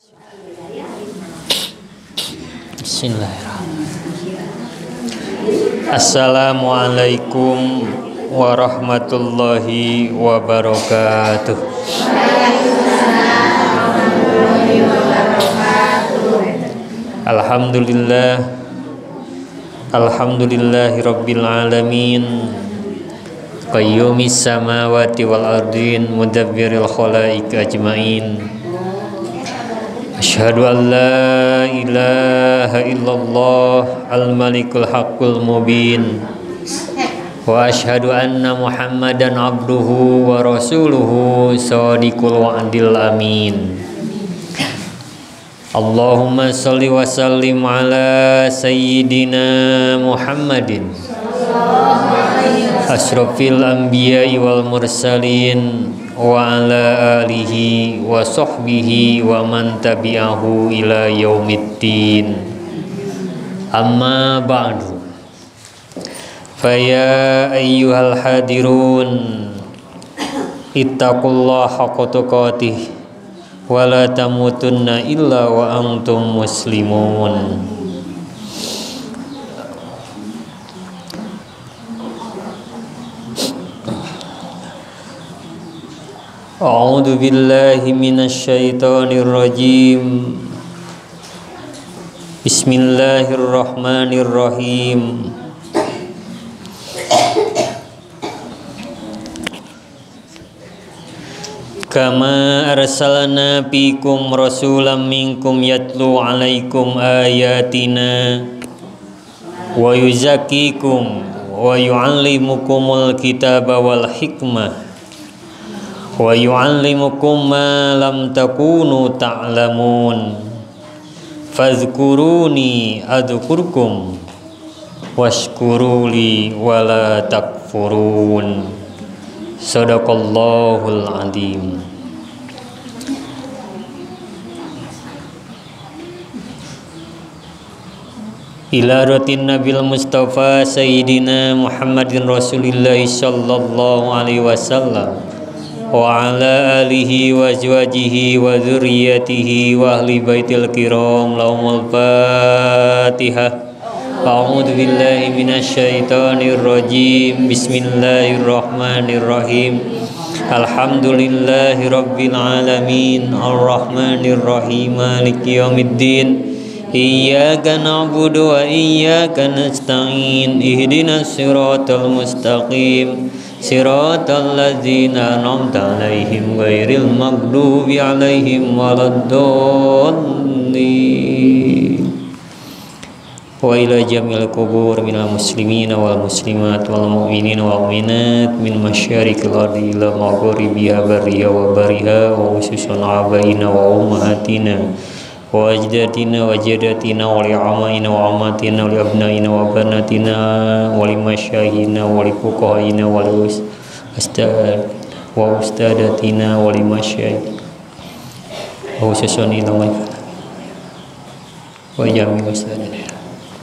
Bismillahirrahmanirrahim. Assalamualaikum warahmatullahi wabarakatuh. Alhamdulillahi rabbil alamin, qayyumis samawati wal ardin, mudabbiril khalaiq ajmain. Asyhadu an la ilaha illallah al-malikul haqqul mubin, wa asyhadu anna muhammadan abduhu wa rasuluhu shadiqul wa'dil amin. Allahumma salli wa sallim ala sayyidina Muhammadin asyrafil anbiya'i wal mursalin wa ala alihi wa sahbihi wa man tabi'ahu ila yaumiddin. Amma ba'du, faya ayyuhal hadirun ittaqullaha haqqa tuqatih wa la tamutunna illa wa antum muslimun. A'udzu billahi minasy syaithanir rajim. Bismillahirrahmanirrahim. Kama arsalna fikum rasulan minkum yatlu alaikum ayatina wa yuzakkikum wa yu'allimukumul kitaba wal hikmah wa yu'allimukum ma lam takunu ta'lamun. Fadhkuruni adhkurkum washkuruli wala takfurun. Sadaqallahul azim. Ila ratin nabil mustafa sayyidina Muhammadin rasulillah sallallahu alaihi wasallam wa ala alihi wa azwajihi wa dzurriyyatihi wa ahli baitil kiram. Lahumul fatihah. A'udzu billahi minasy syaithanir rajim. Bismillahirrahmanirrahim. Alhamdulillahi rabbil alamin, arrahmanir rahim, maliki yaumiddin. Iyyaka na'budu wa iyyaka nasta'in. Ihdinas siratal mustaqim, siratal ladzina an'amta 'alaihim ghairil maghdubi 'alaihim waladdallin. Wa ila jamil qubur minal muslimina wal muslimat wal mu'minina wal mu'minat min masyariqil ardi ila maghribiha barriha wa bariha wa ususun abaina wa ummahatina wa ajdatina wa jadatina wa li'amaina wa amatina wa li'abnaina wa banatina wa limasyayina wa lifuqahaina wa ustadatina wa limasyayina wa ususun ila wa jami ustadatina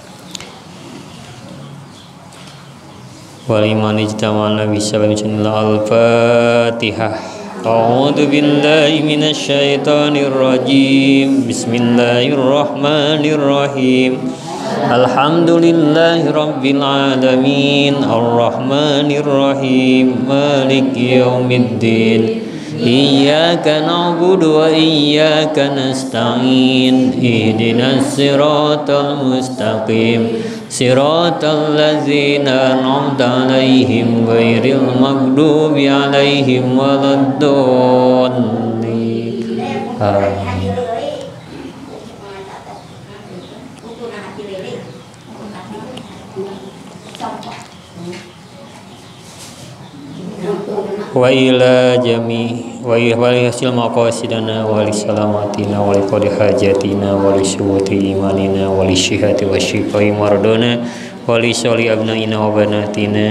waliman ijtama'na bisabab al-Fatihah. A'udzu billahi minasy syaithanir rajim. Bismillahirrahmanirrahim. Alhamdulillahi rabbil alamin, arrahmanir rahim, maliki yaumiddin. Iyyaka na'budu wa iyyaka nasta'in. Ihdinas siratal mustaqim, siratal ladzina an'amta 'alaihim ghairil maghdubi 'alaihim waladdallin. Amin. Wa ila jami wa ila hasil maqasidana wa li salamatina wa li qadi hajatina wa li syuhuti imanina wa li syihati wa syifai mardana wa li soli abnaina wa banatina.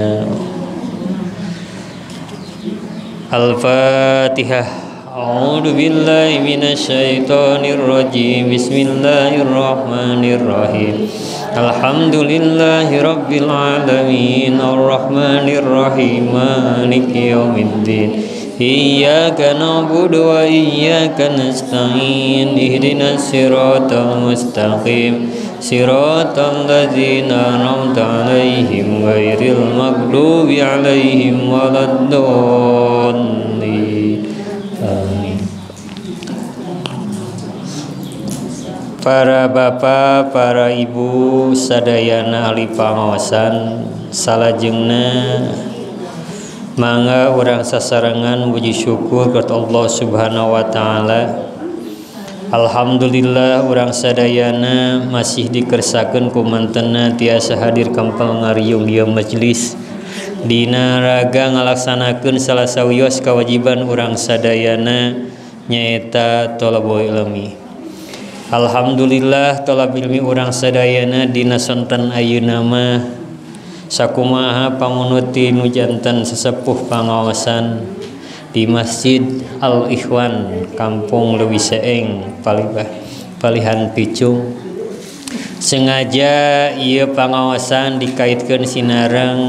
Al-Fatihah. A'udzu billahi minasy syaithanir rajim. Bismillahirrahmanirrahim. Alhamdulillahi rabbil alamin, arrahmanir rahim, maliki yaumiddin. Iyyaka na'budu wa iyyaka nasta'in ihdinas siratal mustaqim siratal ladzina an'amta 'alaihim ghairil maghdubi 'alaihim waladdallin. Amin. Para bapak, para ibu sadayana ahli pangaosan salajengna mangga urang sasarengan puji syukur kepada Allah Subhanahu wa taala. Alhamdulillah urang sadayana masih dikersakeun ku mantenna tiasa hadir kampal ngariung ieu majelis dina raga ngalaksanakeun salah sawios kewajiban urang sadayana nyaeta thalabul ilmi. Alhamdulillah thalab ilmi urang sadayana dina sonten ayeuna mah sakumaha pamunuti nu janten sesepuh pangaosan di Masjid Al Ikhwan Kampung Leuwi Seeng Palihan Picung. Sengaja ieu pangaosan dikaitkeun sinareng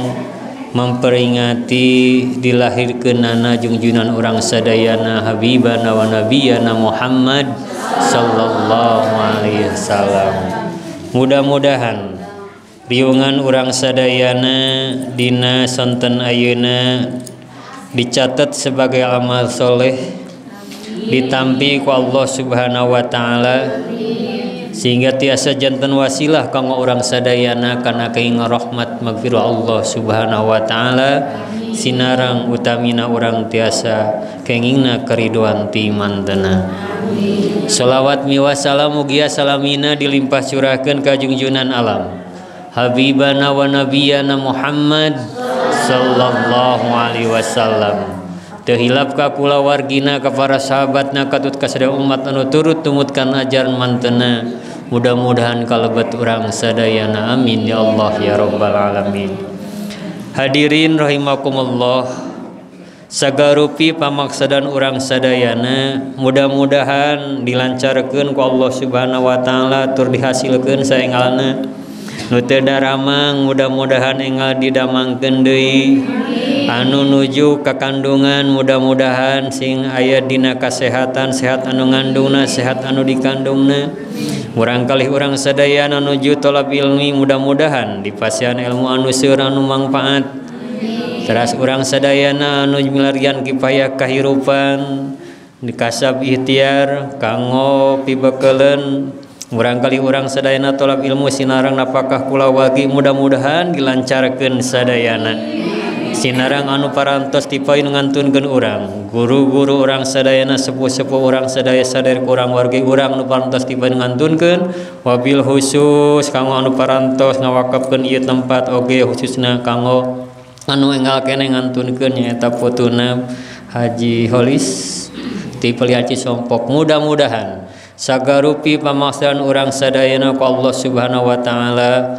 memperingati dilahirkeunana junjunan urang sadayana habibana wa nabiyana Muhammad sallallahu alaihi wasallam. Mudah-mudahan riungan urang sadayana dina sonten ayeuna dicatat sebagai amal soleh ditampi ku Allah Subhanahu wa taala sehingga tiasa janten wasilah kanggo urang sadayana kana kaing rahmat magfirah Allah Subhanahu wa taala sinarang utamina urang tiasa kengingna keriduan ti mantenna. Shalawat miwa salam mugia salamina dilimpah curahkeun ka junjunan alam habibana wa nabiyana Muhammad sallallahu alaihi wasallam. Teu hilap ka kulawargina ka para sahabatna katut kasadaya umat anu turut tumutkan ajaran mantenna. Mudah-mudahan kalebet urang sadayana amin ya Allah ya rabbal alamin. Hadirin rahimakumullah. Sagarupi pamaksadan urang sadayana mudah-mudahan dilancarkeun ku Allah Subhanahu wa taala tur dihasilkeun saengalna. Nu teu daramang mudah-mudahan enggal didamangkeun deui. Anu nuju ka kandungan mudah-mudahan sing aya dina kasehatan sehat anu ngandungna sehat anu dikandungna. Urang kalih urang sadayana nuju thalab ilmi mudah-mudahan dipasihan ilmu anu seueur anu mangpaat. Teras urang sadayana anu milarian kipayah kahirupan dikasab ikhtiar kanggo pibekeuleun urang kali urang sadayana tolab ilmu sinarang napakah kulawagi mudah-mudahan dilancarkeun sadayana sinarang anu parantos tipaeun ngantunkeun urang guru-guru urang sadayana sepuh-sepuh urang sadaya sadaya urang wargi urang anu parantos tipaeun ngantunkeun wabil khusus kanggo anu parantos ngawakafkeun ieu tempat oge khususna kanggo anu enggal kene ngantunkeun nyaeta putuna Haji Holis ti Pelihaci Sompok. Mudah-mudahan sagarupi pamaksadan urang sadayana ku Allah Subhanahu wa taala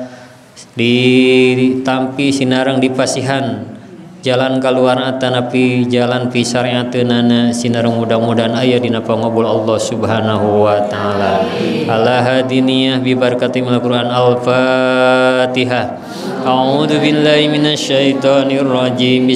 ditampi sinareng dipasihan jalan kaluar atanapi jalan fi syariateunana sinareng mudah-mudahan aya dina pangabul Allah Subhanahu wa taala. Ala hadiniyah bi barakatil Quran Al-Fatihah. A'udzu billahi minasyaitonir rajim.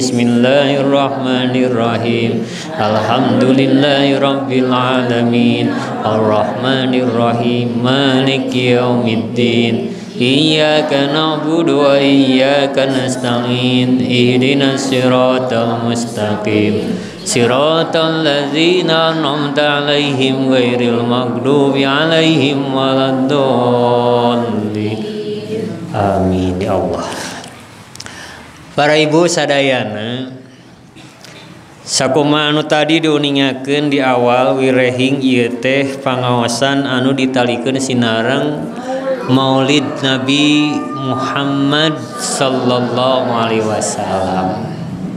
Bismillahirrahmanirrahim. Alhamdulillahi rabbil alamin. Arrahmanir rahim. Maliki yaumiddin. Iyyaka na'budu wa iyyaka nasta'in. Ihdinas siratal mustaqim. Siratal ladzina an'amta 'alaihim ghairil maghdubi 'alaihim waladdallin. Amin ya Allah. Para ibu sadayana sakumaha anu tadi diuningakeun di awal wirehing ieu teh pangaosan anu ditalikeun sinareng Maulid Nabi Muhammad sallallahu alaihi wasallam.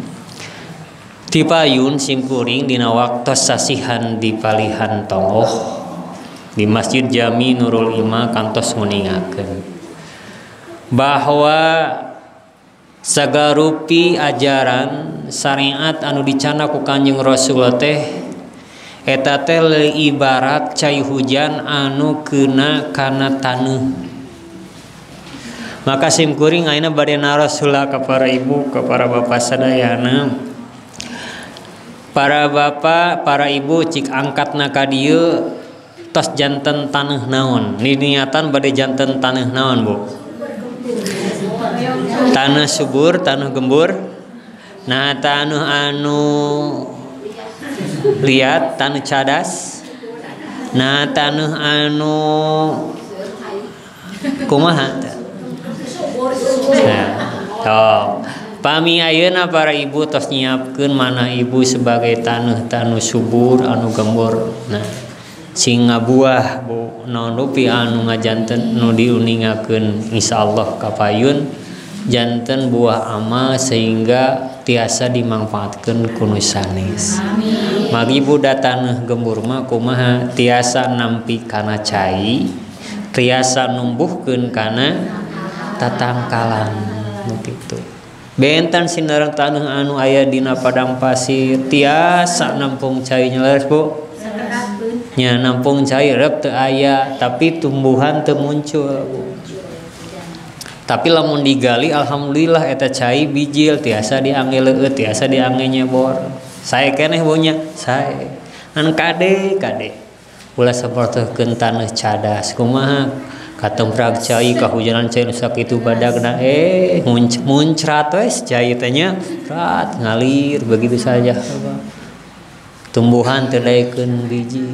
Ti payun simkuring dina waktos sasihan di Palihan Tonggoh di Masjid Jami Nurul Ima kantos nguningakeun bahwa sagarupi ajaran syariat anu dicana ku Kanjeng Rasul teh eta teh ibarat cai hujan anu keuna kana taneuh. Maka simkuring ayeuna bade narasul ka para ibu ka para bapak sadayana Para bapak, para ibu cik angkatna ka dieu tos janten taneuh naon? Niatan bade janten taneuh naon, Bu? Taneuh subur, taneuh gembur. Nah, taneuh anu liat, taneuh cadas. Nah, taneuh anu kumaha? Nah, toh. Pami ayeuna para ibu tos nyiapkeun mana ibu sebagai taneuh subur anu gembur. Nah, sing ngabuah Bu naon rupi anu ngajanten nu diuningakeun insyaallah kapayun janten buah amal sehingga tiasa dimanfaatkeun ku nu sanes. Magi budak taneuh gembur mah kumaha tiasa nampi kana cai, tiasa numbuhkeun kana tatangkalan begitu. Benten sinareng taneuh anu aya dina padang pasir tiasa nampung cai nyeleres Bu. Nya nampung cai rep teu aya tapi tumbuhan teu muncul Bu. Tapi lamun digali alhamdulillah eta cai bijil tiasa diangge leueut tiasa diangge nyebor. Sae keneh Bu nya, sae. An kade ulah sapertokeun taneuh cadas kumaha katemprak cai kahujanan cai nu sakitu badagna muncrat wes cai teh nya rat ngalir begitu saja. Tumbuhan teu daekeun biji.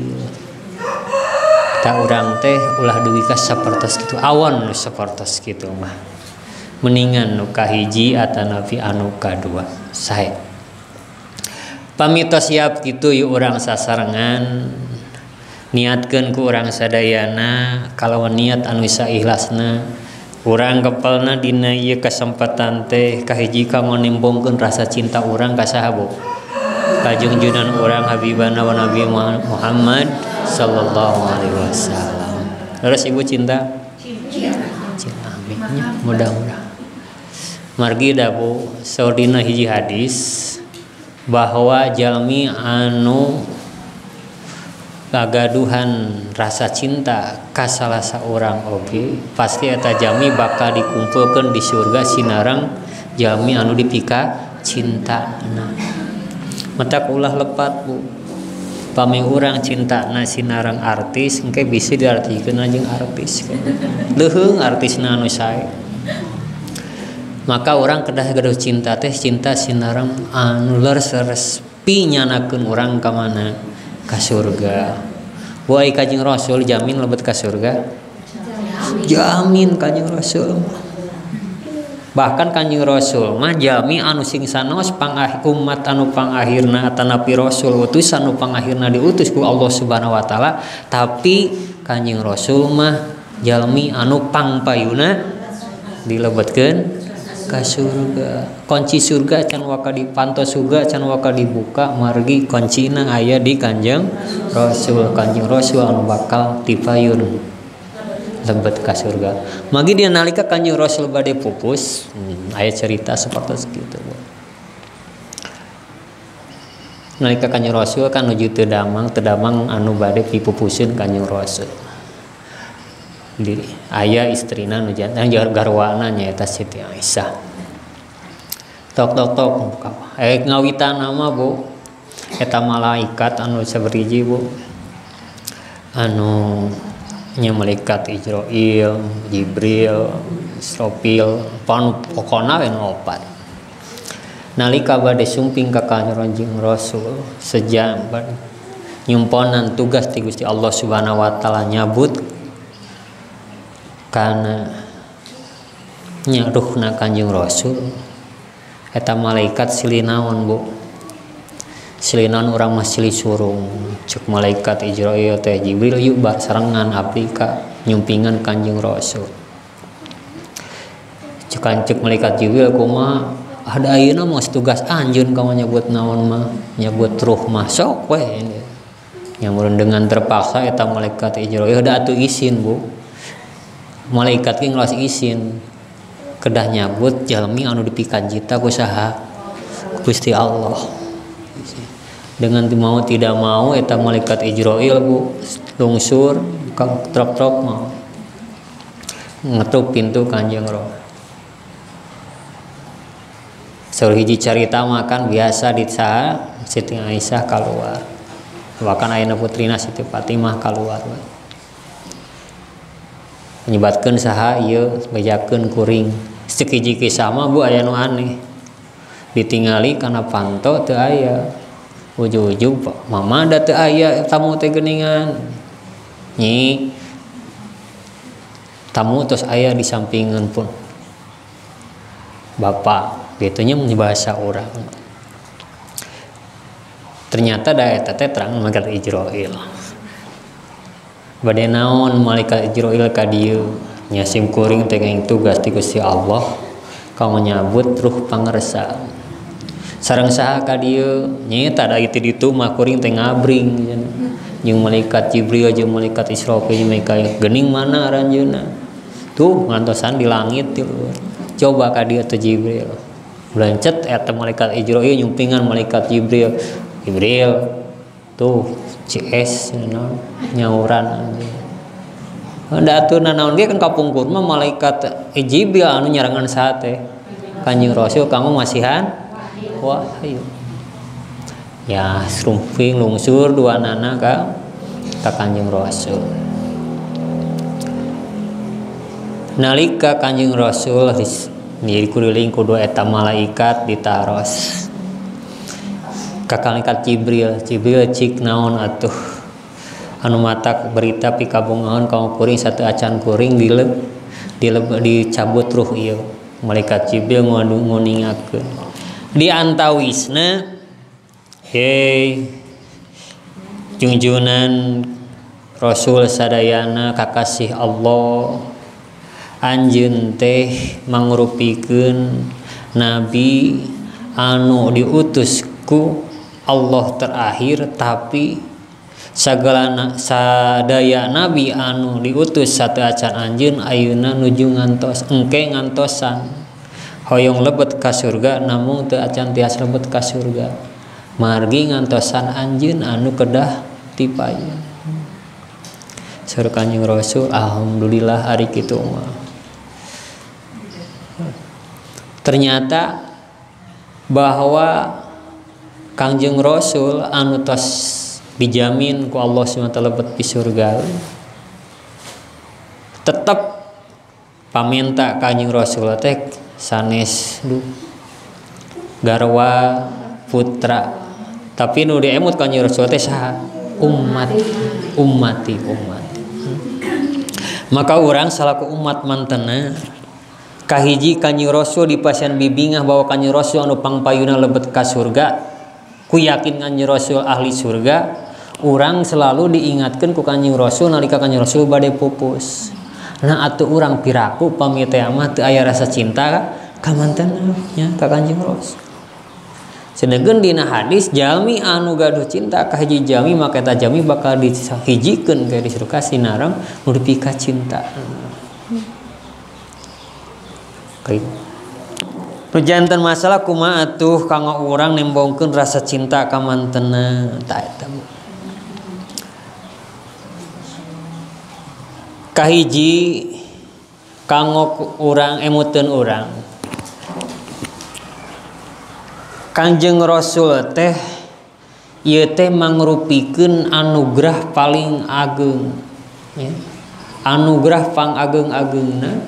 Ta urang teh ulah dugi ka sapertos kitu awon nu sapertos kitu mah. Mendingan nu kahiji atanapi anu kadua. Sae. Pamitos siap kitu yeuh urang sasarengan. Niatkeun ku urang sadayana kalawan niat anu saikhlasna urang kepelna dina ieu kasempatan teh kahiji ka manimbongkeun rasa cinta urang ka saha Bu? Ka junjungan urang habibana wa nabi Muhammad sallallahu alaihi wasallam. Terus Ibu cinta? Cinta aminnya mudah-mudahan. Margi da Bu saur dina hiji hadis bahwa jalmi anu gagaduhan rasa cinta ka salah saurang oge pasti eta jalmi bakal dikumpulkeun di surga sinareng jalmi anu dipika cintana. Mata ulah lepat Bu. Pami urang cintana sinareng artis engke bisa diartikeun jeung artis. Leuheung artisna anu sae. Maka orang kedah gaduh cinta teh cinta sinareng anu leres pinyanakeun urang ka mana? Ka surga. Wahai Kanjeng Rasul jamin lebet ka surga? Jamin Kanjeng Rasul. Bahkan Kanjeng Rasul mah jalmi anu sing sanos umat anu pangakhirna atanapi Rasul utusan anu pangakhirna diutus ku Allah Subhanahu wa taala, tapi Kanjeng Rasul mah jalmi anu pangpayuna dilebetkeun ka surga. Kunci surga can waka dipanto surga can waka dibuka margi kuncina aya di Kanjeng Rasul. Kanjeng Rasul anu bakal dipayun lebet ka surga. Magi dia nalika Kanjeng Rasul bade pupus, aya cerita seperti kitu. Nalika Kanjeng Rasul kan nuju teu damang anu bade pipupuseun Kanjeng Rasul. Di aya istrina nu jantan garwana nyaeta Siti Aisyah. Tok ngawitan nama Bu eta malaikat anu saberiji Bu anu nya malaikat Israil, Jibril, Israfil, pokona we opat. Nalika bade sumping ka Kanjeng Rasul sejam nyumponan tugas ti Gusti Allah Subhanahu wa taala nyabut kana nya ruhna Kanjeng Rasul eta malaikat silih naon Bu? Silih naon urang mah silih surung. Cek malaikat Israil teh Jibril yuk basarengan abdi ka nyumpingan Kanjeng Rasul. Cek malaikat Jibril kumaha ada ayeuna mah tugas anjeun ka nyebut naon mah nyebut ruh mah sok we. Nya mun dengan terpaksa eta malaikat Israil da atuh izin Bu. Malaikat ge ngelas izin kedah nyabut jalmi anu dipikan cita ku saha? Gusti Allah. Dengan mau tidak mau eta malaikat Israil Bu lungsur ka trok-trok mau ngetuk pintu Kanjeng Rasul. Saur hiji carita makan biasa di saha Siti Aisyah keluar. Bahkan ayeuna putrina Siti Fatimah keluar. Menyebatkeun saha ieu bejakeun kuring. Ceuk hiji kisah mah Bu aya nu aneh. Ditingali kana panto teu aya. Ujug-ujug mama da teu aya tamu teh geuningan. Nyi tamu terus aya di sampingan pun bapak gitunya bahasa orang. Ternyata da eta teh terang malaikat Ijroil. Bade naon malaikat Ijroil ka dieu nya sim kuring teh nging tugas ti Gusti Allah kang nyabut ruh pangersa. Sareng saha ka dieu nya tada itu ditu mah kuring teh ngabring jeung malaikat Jibril jeung malaikat Israfil jeung Mikail geuning mana aranjeunna tuh ngantosan di langit ti luar. Coba ka dieu teh Jibril blancet eta malaikat Ijroil nyumpingan malaikat Jibril tuh CS nyauran da aturan naon ge kan kapungkur mah malaikat Jibril anu nyarangan saha teh Kanjeng Rasul kanggo masihan wahyu ya srumping lungsur dua nana ka Kanjeng Rasul. Nalika Kanjeng Rasul dikeliling ku dua eta malaikat ditaros ka malaikat Jibril cik naon atuh anu matak berita pikabungahan kaum kuring satu acan kuring dicabut ruh ieu malaikat Jibril nguningakeun di antawisna hei junjunan Rasul sadayana kakasih Allah anjeun teh mangrupikeun nabi anu diutus ku Allah terakhir tapi sadaya nabi anu diutus satu acan anjeun ayeuna nuju ngantos engke ngantosan hoyong lebet ka surga namun teu acan tias lebet ka surga margi ngantosan anjeun anu kedah ti paeun. Saur Kanjeng Rasul alhamdulillah ari kitu mah. Ternyata bahwa Kanjeng Rasul anu tos dijamin ku Allah SWT lebet di surga tetap paminta Kanjeng Rasul teh sanes garwa putra tapi nu diemut Kanjeng Rasul teh saha umat maka urang salaku umat mantena kahiji Kanjeng Rasul dipasian bibingah bahwa Kanjeng Rasul anu pangpayuna lebet ka surga ku yakin Kanjeng Rasul ahli surga urang selalu diingatkeun ku Kanjeng Rasul nalika Kanjeng Rasul bade pupus. Nah atuh urang piraku pami teh mah teu aya rasa cinta ka mantenna nya ka Kanjeng Rasul. Sedengkeun dina hadis jalmi anu gaduh cinta ka hiji jalmi maka eta jalmi bakal dihijikeun ka di surga sinarang nu dipika cinta. Nujanten masalah kumaha atuh kanggo urang nembongkeun rasa cinta ka mantenna ta eta. Kahiji kanggo urang emuteun urang Kanjeng Rasul teh ieu teh mangrupikeun anugerah paling ageung ya. Anugerah pang ageung-ageungna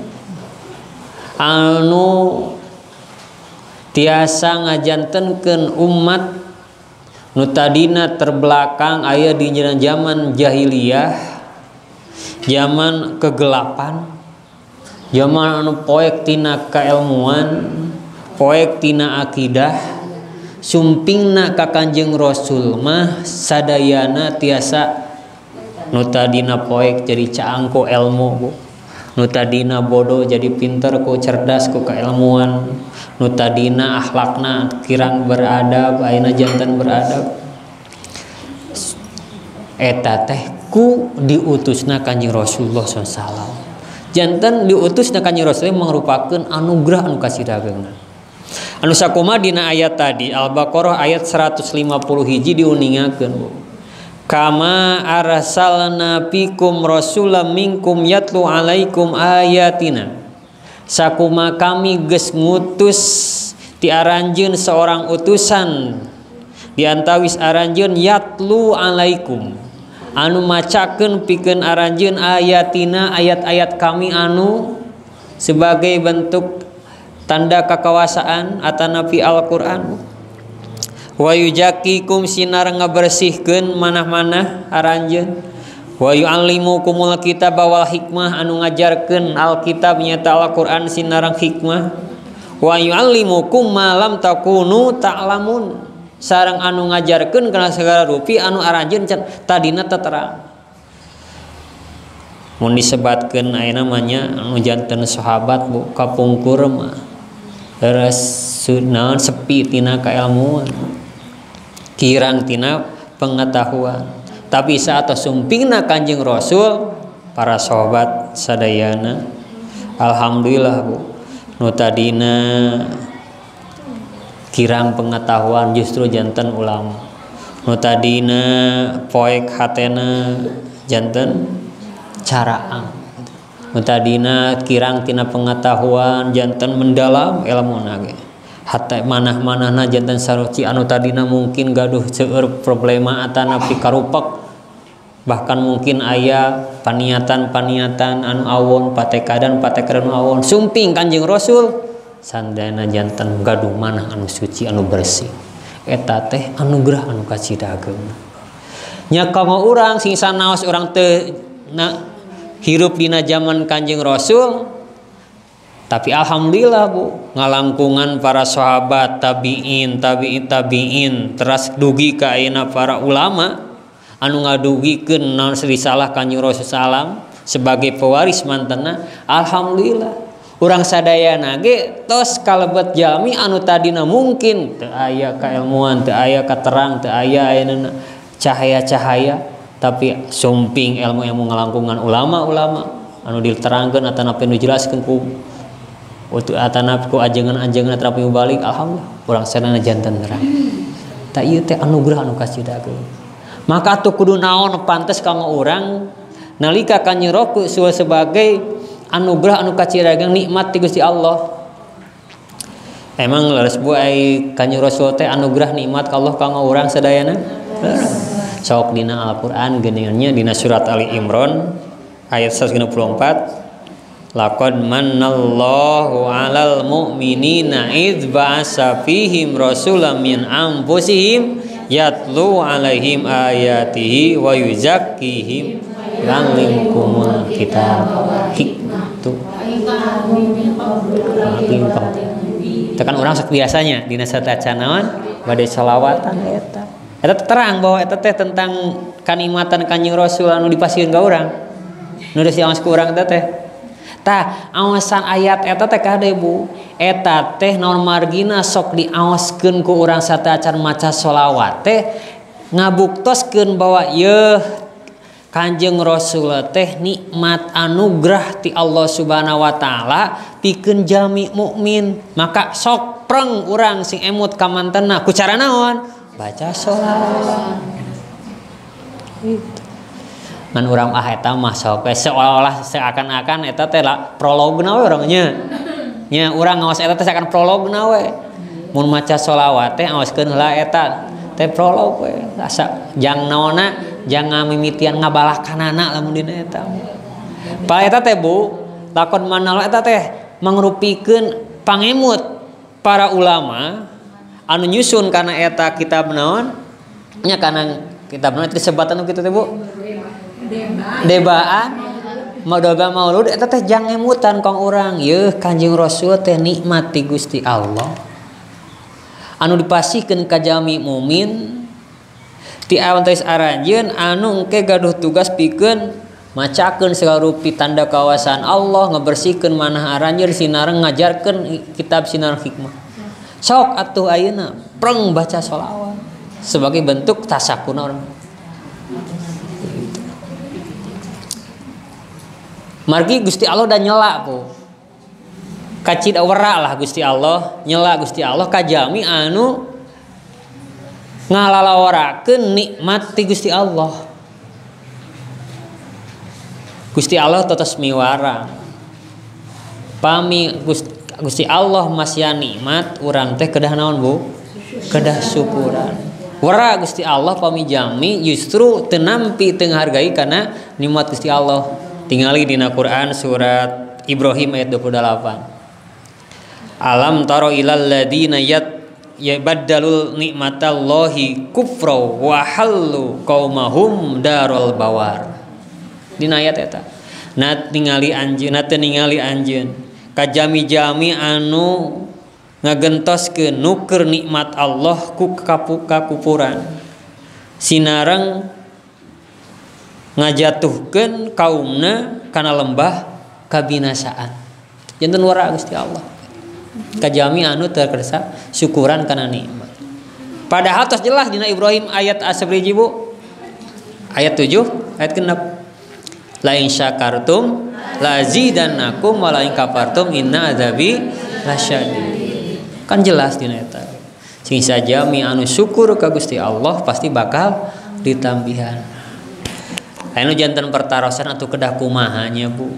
anu tiasa ngajantenkeun umat nu tadina terbelakang aya di zaman jahiliyah, zaman kegelapan, zaman anu poek tina kailmuan, poek tina akidah, sumpingna ka Kanjeng Rasul mah sadayana tiasa nu tadina poek jadi caangku ilmu bu. Nu tadina bodoh jadi pinter ku cerdas ku kailmuan, nu tadina akhlakna kirang beradab ayeuna janten beradab eta teh ku diutusna Kanjeng Rasulullah SAW. Janten diutusna Kanjeng Rasul mangrupakeun anugerah anu kasirageungna. Anu sakumaha dina ayat tadi Al-Baqarah ayat 150 hiji diuningakeun bu. Kama arsalna fikum rasulam minkum yatlu alaikum ayatina. Sakuma kami geus ngutus ti aranjeun seorang utusan di antawis aranjeun yatlu alaikum anu macakeun pikeun aranjeun ayatina ayat-ayat kami anu sebagai bentuk tanda kekuasaan atanapi Al-Qur'an wa yujakikum sinar ngabersihkeun manah-manah aranjeun wa yu'allimukumul kitab wal hikmah anu ngajarkeun Alkitab nyata Al-Qur'an sinarang hikmah wa yu'allimukum ma lam takunu ta'lamun sareng anu ngajarkeun kana segala rupi anu aranjeun tadina teu terang mun disebatkeun aya namanya anu janten sahabat bu kapungkur mah terus naon sepi tina kailmuan kirang tina pengetahuan tapi saat sumpingna Kanjeng Rasul para sahabat sadayana alhamdulillah bu nu tadina kirang pengetahuan justru janten ulama nu tadina poek hatena janten caraan nu tadina kirang tina pengetahuan janten mendalam ilmuna ge hatta manah-manahna janten saruci anu tadina mungkin gaduh seueur problema atana pikarupek bahkan mungkin aya paniatan-paniatan anu awon patekadan anu awon sumping Kanjeng Rasul sandana janten gaduh manah anu suci anu bersih eta teh anugerah anu kacidageun nya kanggo urang sing sanaos urang teu hirup dina zaman Kanjeng Rasul tapi alhamdulillah bu ngalangkungan para sahabat tabiin teras dugi ka ayeuna para ulama anu ngadugikeun naon risalah Kanjeng Rasul sallam sebagai pewaris mantenna alhamdulillah urang sadayana ge tos kalebet jalmi anu tadina mungkin teu aya kailmuan teu aya katerang teu aya ayeuna cahaya-cahaya tapi sumping ilmu-ilmu ngalangkungan ulama-ulama anu diterangkeun atanapi nu dijelaskeun ku atanapi ku ajengan-ajengan terapi balik alhamdulillah urang sadayana janten terang ta ieu teh anugerah anu kacidageun maka atuh kudu naon pantes kanggo urang nalika Kanjeng Rasul sebagai anugerah anu kacidageun nikmat ti Gusti Allah emang leres bu ai Kanjeng Rasul teh anugerah nikmat ka Allah kanggo urang sadayana sok dina Al-Qur'an geuningannya dina surat Ali Imran ayat 164 laqad mannallahu 'alal mu'minina idz ba'asa fihim rasulam min anfusihim yatlu 'alaihim ayatihi wa yuzakkihim yu'allimukumul kitab hikmah tuh tekan urang sok biasanya dina sataca naon bade selawatan eta terang bahwa eta teh tentang kanikmatan Kanjeng Rasul anu dipasieun ka urang nu geus diaos ku urang eta teh tah awasan ayat eta teh kade bu eta teh naon margina sok diaoskeun ku urang satacan maca sholawat teh ngabuktoskeun bahwa yeuh Kanjeng Rasul teh nikmat anugerah ti Allah Subhanahu wa taala pikeun jalmi mukmin maka sok preng urang sing emut ka mantenna ku cara naon baca sholawat ngan urang eta mah sok seolah-olah seakan-akan eta teh prologna we urangnya nya urang ngaos eta teh seakan prologna we mun maca sholawat teh ngaoskeun heula eta teh prolog we asa jang naonna jang ngamimitian ngabalahkanana lamun dina eta pa eta teh bu lakon manal eta teh mangrupikeun pangemut para ulama anu nyusun karena eta kitab naon nya kana kitab naon disebatan kitu teh bu debaan madoga maulud eta teh jang emutan kong urang yeuh Kanjeng Rasul teh nikmat ti Gusti Allah anu dipasihkeun ka jalmi mukmin ti awan tes aranjeun anu engke gaduh tugas pikeun macakeun segala rupi tanda kawasan Allah ngabersihkeun manah aranjeun sinareng ngajarkeun kitab sinareng hikmah sok atuh ayeuna preng baca sholawat sebagai bentuk tasakuna orang margi Gusti Allah dan nyela po kacid awara lah Gusti Allah nyela Gusti Allah ka jalmi anu ngalalawarakeun nikmat ti Gusti Allah Gusti Allah tetes miwara pami Gusti Allah masih nikmat urang teh kedah naon Bu? Kedah syukuran. Wara Gusti Allah pamijami justru teu nampi teu hargai kana nikmat Gusti Allah. Tingali dina Quran surat Ibrahim ayat 28. Alam taro ilal ladina yabaddalul nikmatallahi kufra wa hallu qaumahum darul bawar. Dina ayat eta. Na ningali anjeun, na teu ningali anjeun kajami-jami anu ngagentoskeun nuker nikmat Allah ku kakupuran sinareng ngajatuhkeun kaumna kana lembah kabinasaan. Janten wara Gusti Allah kajami anu teu kersa syukuran kana nikmat. Padahal tos jelas dina Ibrahim ayat asabriji Bu, ayat 7 ayat ke-6, la in syakartum lazidannakum wa la in kafartum inna adzabi lasyadid. Kan jelas dina eta. Sing sajami anu syukur ka Gusti Allah pasti bakal ditambihan. Anu janten pertarosan atuh kedah kumaha nya Bu.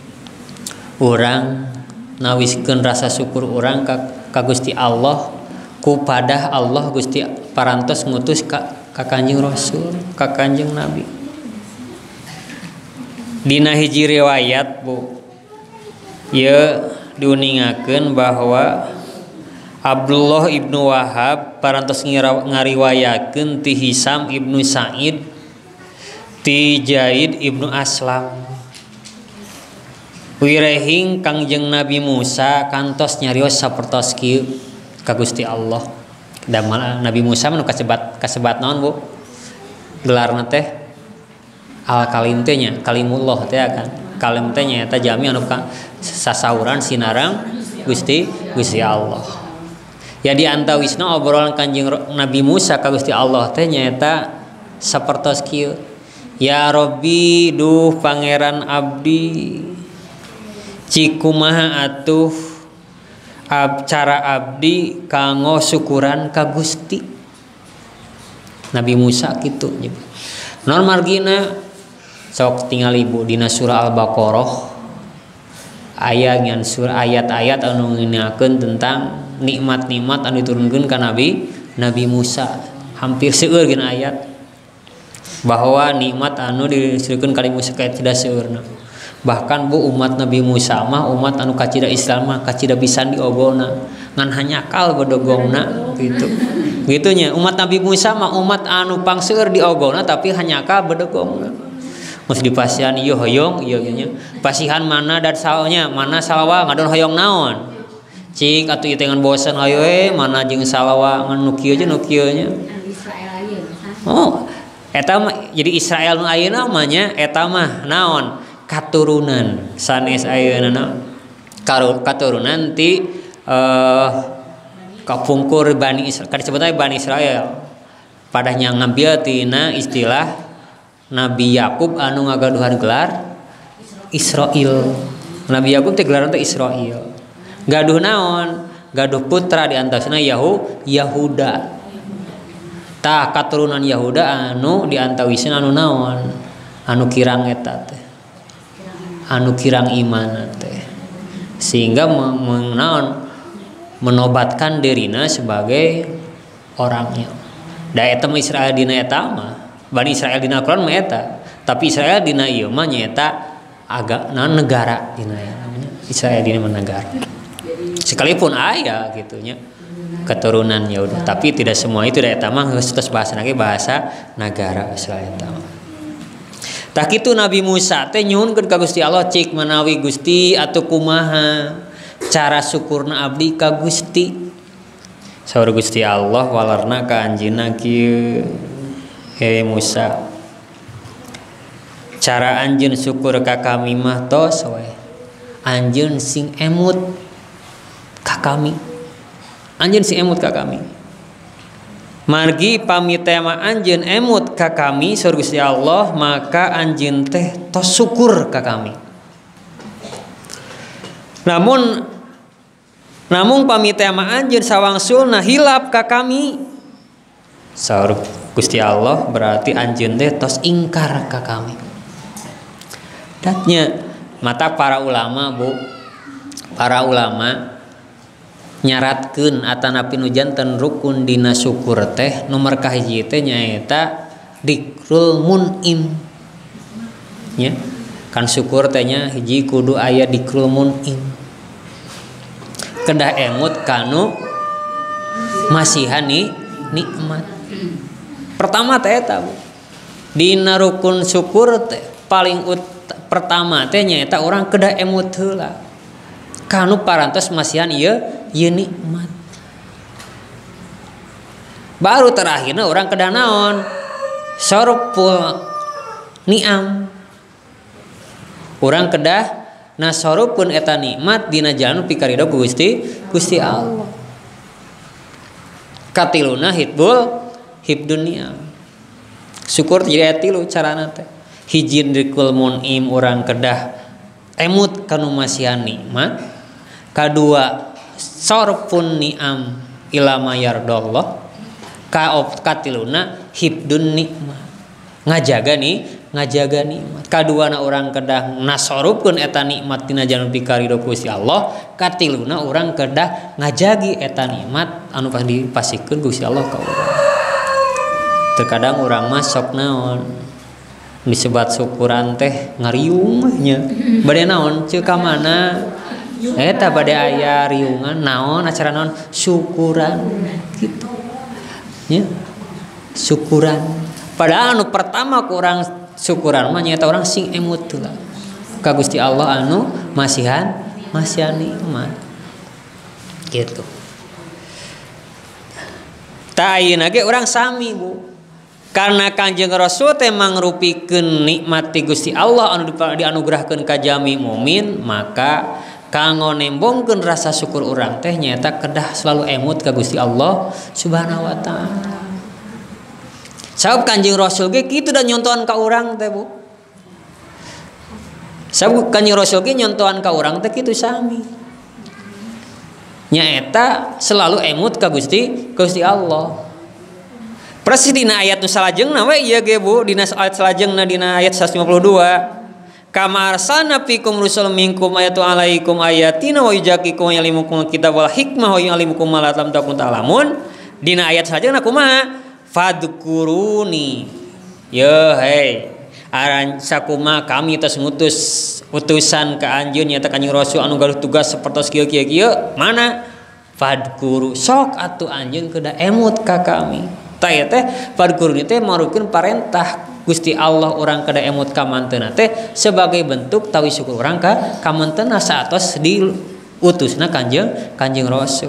Urang nawiskeun rasa syukur urang ka Gusti Allah ku padah Allah Gusti parantos ngutus ka Kanjeng Rasul, ka Kanjeng Nabi. Dina hiji riwayat Bu, ieu diuningakeun bahwa Abdullah ibnu Wahab parantos ngariwayakeun ti Hisam ibnu Sa'id ti Zaid ibnu Aslam wirehing Kangjeng Nabi Musa kantos nyarios sapertos kieu ka Gusti Allah. Damal Nabi Musa manu kasebat naon Bu? Gelarna teh al-kalim teh nya, kalimullah teh kan. Kalim teh nya eta jami anu sasauran sinarang Gusti Allah. Ya di antawisna obrolan Kanjeng Nabi Musa ka Gusti Allah teh nyaeta sapertos kieu. Ya Rabbi duh pangeran abdi cik kumaha atuh cara abdi kanggo syukuran ka Gusti. Nabi Musa kitu nya. Non margina sok tingali Bu dina surah Al-Baqarah ayat-ayat anu ngeunakeun tentang nikmat-nikmat anu diturunkeun ka Nabi Musa. Hampir seueur gina ayat bahwa nikmat anu diseukeun ka Nabi Musa kayak tidak seueurna. Bahkan Bu umat Nabi Musa mah umat anu kacida Islam mah kacida pisan diogona ngan hanyakal bodogongna gitu. Gitunya umat Nabi Musa mah umat anu pangseueur diogona tapi hanyakal bodogongna. Mus dipasihan ieu hoyong ieu nya. Pasihan mana dan salnya mana salawa ngadon hoyong naon. Cik atuh ieu teh ngan bosan hayo mana jeung salawa ngan nu kieu nya. Oh, eta mah jadi Israel nu ayeuna mah nya eta mah naon? Katurunan sanes ayeuna katurunan ti kapungkur Bani Israel. Kan disebutna Bani Israel. Padahnya ngambil tina istilah Nabi Yakub anu ngagaduhan gelar Israel. Nabi Yakub teh gelarna teh Israel. Gaduh naon? Gaduh putra di antarana Yahuda. Tah katurunan Yahuda anu di antawisna anu naon? Anu kirang eta teh. Anu kirang iman teh. Sehingga menobatkan dirinya sebagai orangnya. Da eta mah Israel dina eta mah Bani Israel dina Al-Qur'an mah eta, tapi Israel dina ieu mah nyaeta negara dina namanya Israel dina negara. Sekalipun aya gitu nya keturunan Yahudi, tapi tidak semua itu da eta mah geus bahasa lagi bahasa negara Israel eta. Tah kitu Nabi Musa teh nyuhunkeun ka Gusti Allah cik menawi Gusti atuh kumaha cara syukurna abdi ka Gusti. Saur Gusti Allah walarna ka anjeunna kieu. Hei Musa, cara anjeun syukur ka kami mah tos we. Anjeun sing emut ka kami. Anjeun sing emut ka kami. Margi pamitema anjeun emut ka kami saur Gusti Allah, maka anjeun teh tos syukur ka kami. Namun pamitema anjeun sawangsulna hilap ka kami. Saur Gusti Allah berarti anjeun teh tos ingkar ka kami. Datnya mata para ulama Bu, para ulama nyaratkeun atanapi nu janten rukun dina syukur teh nomor kahiji teh nyaeta dikrul mun'im nya kan syukur teh nya hiji kudu aya dikrul mun'im kedah emut kanu masihan nikmat pertama teh eta dina rukun syukur teh paling pertama teh nyaeta urang kedah emut heula kanu parantos masihan ieu nikmat baru terakhirna urang kedah naon sorupul ni'am urang kedah nasorupkeun eta nikmat dina jalan pikaridho Gusti Allah katiluna hibdun ni'am syukur jadi tilu carana teh hiji dikul mun'im urang kedah emut kanu masihan nikmat kadua sorpun ni'am ilama yardallah katiluna hibdun nikmat ngajaga nikmat kaduana urang kedah nasorupkeun eta nikmat tina jalan pikaridho Gusti Allah katiluna urang kedah ngajagi eta nikmat anu dipasikeun Gusti Allah ka urang terkadang urang mah sok naon disebat syukuran teh ngariung nya bade naon ceuk ka mana eta bade aya riungan naon acara naon syukuran gitu nya syukuran padahal anu pertama ku urang syukuran mah nyaeta urang sing emut heula ka Gusti Allah anu masihan nikmat gitu ta ayeuna ge urang sami Bu karena Kanjeng Rasul teh mangrupikeun nikmat ti Gusti Allah anu dianugerahkeun ka jami mukmin maka kanggo nembongkeun rasa syukur urang teh nyaeta kedah selalu emut ka Gusti Allah Subhanahu wa taala. Sabab Kanjeng Rasul ge kitu da nyontohan ka urang teh Bu. Sabab Kanjeng Rasul ge nyontohan ka urang teh kitu sami. Nyaeta selalu emut ka Gusti Allah. Persis dina ayat nu salajengna we ieu ge Bu dina ayat salajengna dina ayat 152 kama arsalna fikum rusul minkum ayatu alaikum ayatina wa yuzakikum wa yalimukum kitab wal hikmah wa yu'allimukum ma lam takun ta'lamun dina ayat salajengna kumaha fadkuruni ya hei aran sakuma kami tos ngutus utusan ka anjeun nyaeta Kanjeng Rasul anu galuh tugas sapertos kieu mana fadkuru sok atuh anjeun kedah emut ka kami tah teh fadkuruni teh marupkeun parentah Gusti Allah urang kedah emut ka manteuna teh sebagai bentuk tawi syukur urang ka manteuna saatos diutusna Kanjeng Rasul.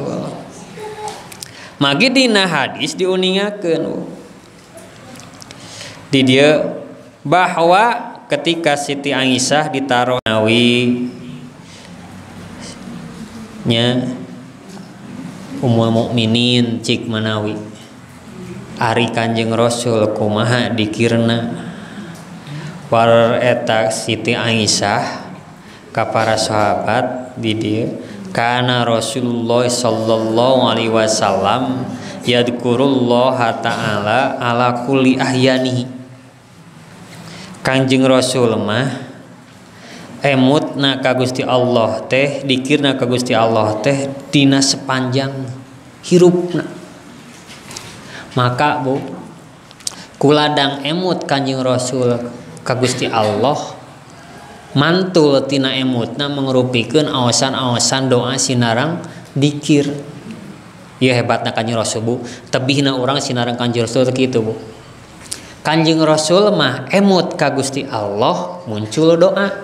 Magi dina hadis diuningakeun di dieu bahwa ketika Siti Aisyah ditaruh nawi nya Ummul Mukminin cik manawi ari Kanjeng Rasul kumaha dikirna war eta Siti Aisyah ka para sahabat di dieu kana Rasulullah sallallahu alaihi wasallam yadkurullaha ta'ala ala kulli ahyanihi Kanjeng Rasul mah emutna ka Gusti Allah teh dikirna ka Gusti Allah teh dina sepanjang hirupna maka Bu kuladang emut Kanjeng Rasul ka Gusti Allah mantul tina emutna mangrupikeun aosan-aosan doa sinarang dikir ieu hebatna Kanjeng Rasul Bu tebihna urang sinarang Kanjeng Rasul kitu Bu Kanjeng Rasul mah emut ka Gusti Allah muncul doa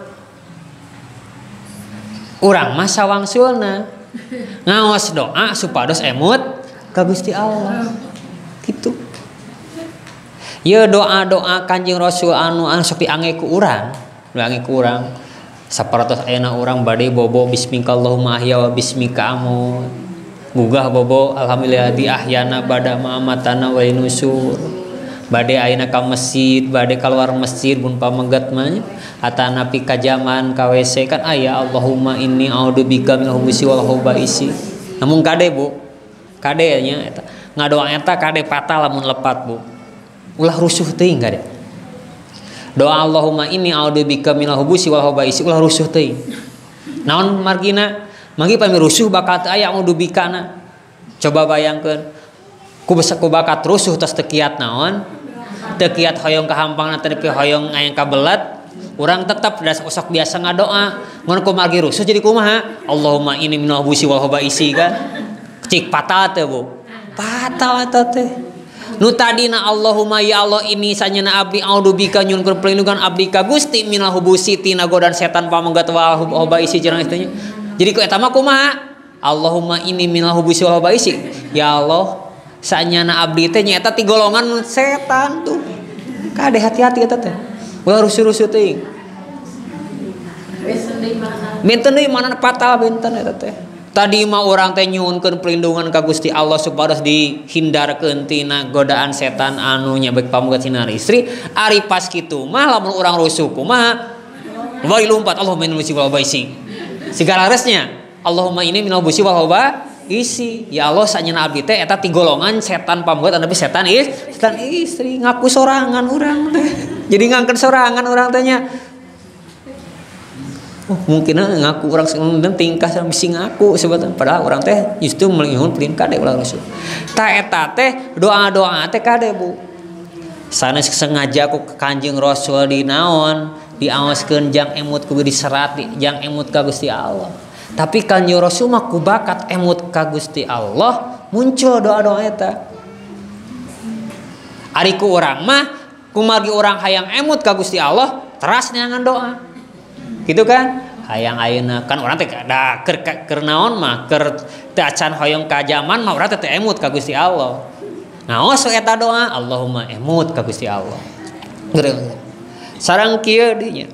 urang mah sawangsulna ngaos doa supados emut ka Gusti Allah gitu. Ya doa-doa Kanjeng Rasul anu sok diangge ku urang, sapertos ayeuna urang bade bobo bismikallahumma ahya wa bismika amut. Gugah bobo alhamdulillah di ahyana bada mamatana wa nusur. Bade ayeuna ka masjid, bade keluar masjid mun pamengget mah atana pi ka jaman ka WC kan aya Allahumma inni a'udzubika minal khubuthi wal khaba'isi. Namun kade Bu, kade nya eta ngadoa eta kade patah lamun lepat Bu ulah rusuh teuing kade doa Allahumma inni a'udzubika minal khubuthi wal khaba'isi ulah rusuh teuing naon margina Manggi pami rusuh bakat aya udubikana. Coba bayangkeun. Ku bakat rusuh tos teu kiat naon? Teu kiat hoyong kahampangna teh nepi hoyong aya kabelat. Urang tetap sok biasa ngadoa. Mun ku margi rusuh jadi kumaha? Allahumma inni minal hubusi wal khabaisi kan. Cik patah teh Bu. Patah eta teh. Nu tadina Allahumma ya Allah ini sanyana abdi audubika nyuhun perlindungan abdi ka Gusti minal hubusi tina godaan setan pamanggat wal khabaisi cenah istinya. Jadi ku eta mah kumaha? Allahumma inni minal hubusi wal khabaisi. Ya Allah sanyana abdi teh nyaeta ti golongan setan tuh. Kade hati-hati eta teh. Ulah rusuh-rusuh teuing. Benten deui mana fatal benten eta teh. Tadi mah urang teh nyuhunkeun perlindungan ka Gusti Allah supados dihindarkeun tina godaan setan anu nyabek pamunggat sinar istri. Ari pas kitu mah lamun urang rusuh kumaha? Bari lumpat Allahumma innal hubusi wal khabaisi. Segala resnya Allahumma inni minal hubusi wal khabaisi. Ya Allah sanyana abdi teh eta ti golongan setan pamunggat anu setan istri ngaku sorangan urang teh. Jadi ngangkeun sorangan urang teh nya. Oh, mungkin ngaku orang sebenarnya tingkah sama bisi ngaku sebetulnya padahal orang teh justru melihun pelin kade ulah rusuh. Ta eta teh doa-doa teh kade Bu. Sanes sengaja ku Kanjeng Rasul di naon diawaskeun jang emut ku diserat jang emut ka Gusti Allah. Tapi Kanjeng Rasul mah ku bakat emut ka Gusti Allah muncul doa-doa eta. Ari ku urang mah kumargi urang hayang emut ka Gusti Allah teras neangan doa. Gitu kan hayang ayeuna kan urang teh da keur naon mah keur teu acan hoyong ka zaman mah urang teh emut ka Gusti Allah. Ngaos eta doa Allahumma emut ka Gusti Allah. Sareng kieu dinya.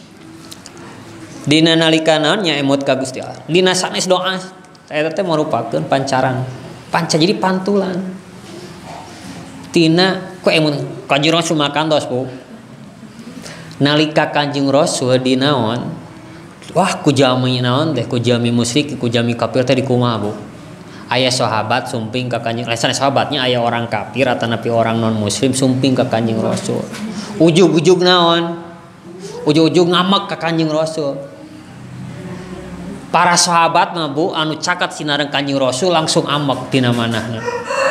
Dina nalika naon nya emut ka Gusti Allah. Dina sanes doa eta teh merupakeun pancaran. Panca jadi pantulan. Tina ku emut Kanjeng Rasul makantos Bu. Nalika Kanjeng Rasul di naon wah ku jami naon teh ku jami musyrik ku jami kafir teh di kumaha Bu aya sahabat sumping ka Kanjeng Rasul sahabatnya aya orang kafir atanapi orang non muslim sumping ka Kanjeng Rasul ujug-ujug naon ujug-ujug ngamek ka Kanjeng Rasul para sahabat mah Bu anu cakat sinareung Kanjeng Rasul langsung amek tina manahna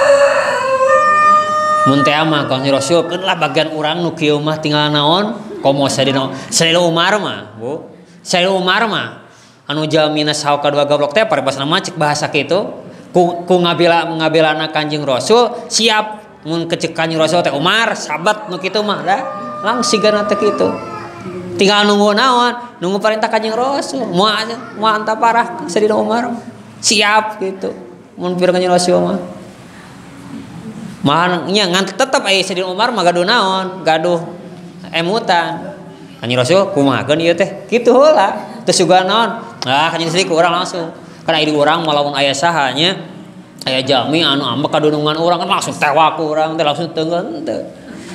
mun teh mah Kanjeng Rasul keun lah bagian urang nu kieu mah tinggal naon komo Sayyidina Umar mah Bu Sayyidina Umar mah anu jamina saha kadua goblok teh paribasna mah cek bahasa kitu ku ngabelana Kanjeng Rasul siap mun kecek Kanjeng Rasul teh Umar sahabat nu kitu mah da langsigana teh kitu tinggal nunggu naon nunggu perintah Kanjeng Rasul moal anta parah Sayyidina Umar siap gitu mun pirang Kanjeng Rasul mah mah nya ngan tetep aya Sayyidina Umar mah gaduh naon gaduh emutan Kanjeng Rasul kumahakeun ieu teh kitu heula teu sugan naon Kanjeng Rasul ku urang langsung kana ieu urang mah lamun aya saha nya aya jami anu ambek kadunungan urang kan langsung tewak ku urang teh langsung teungeun teu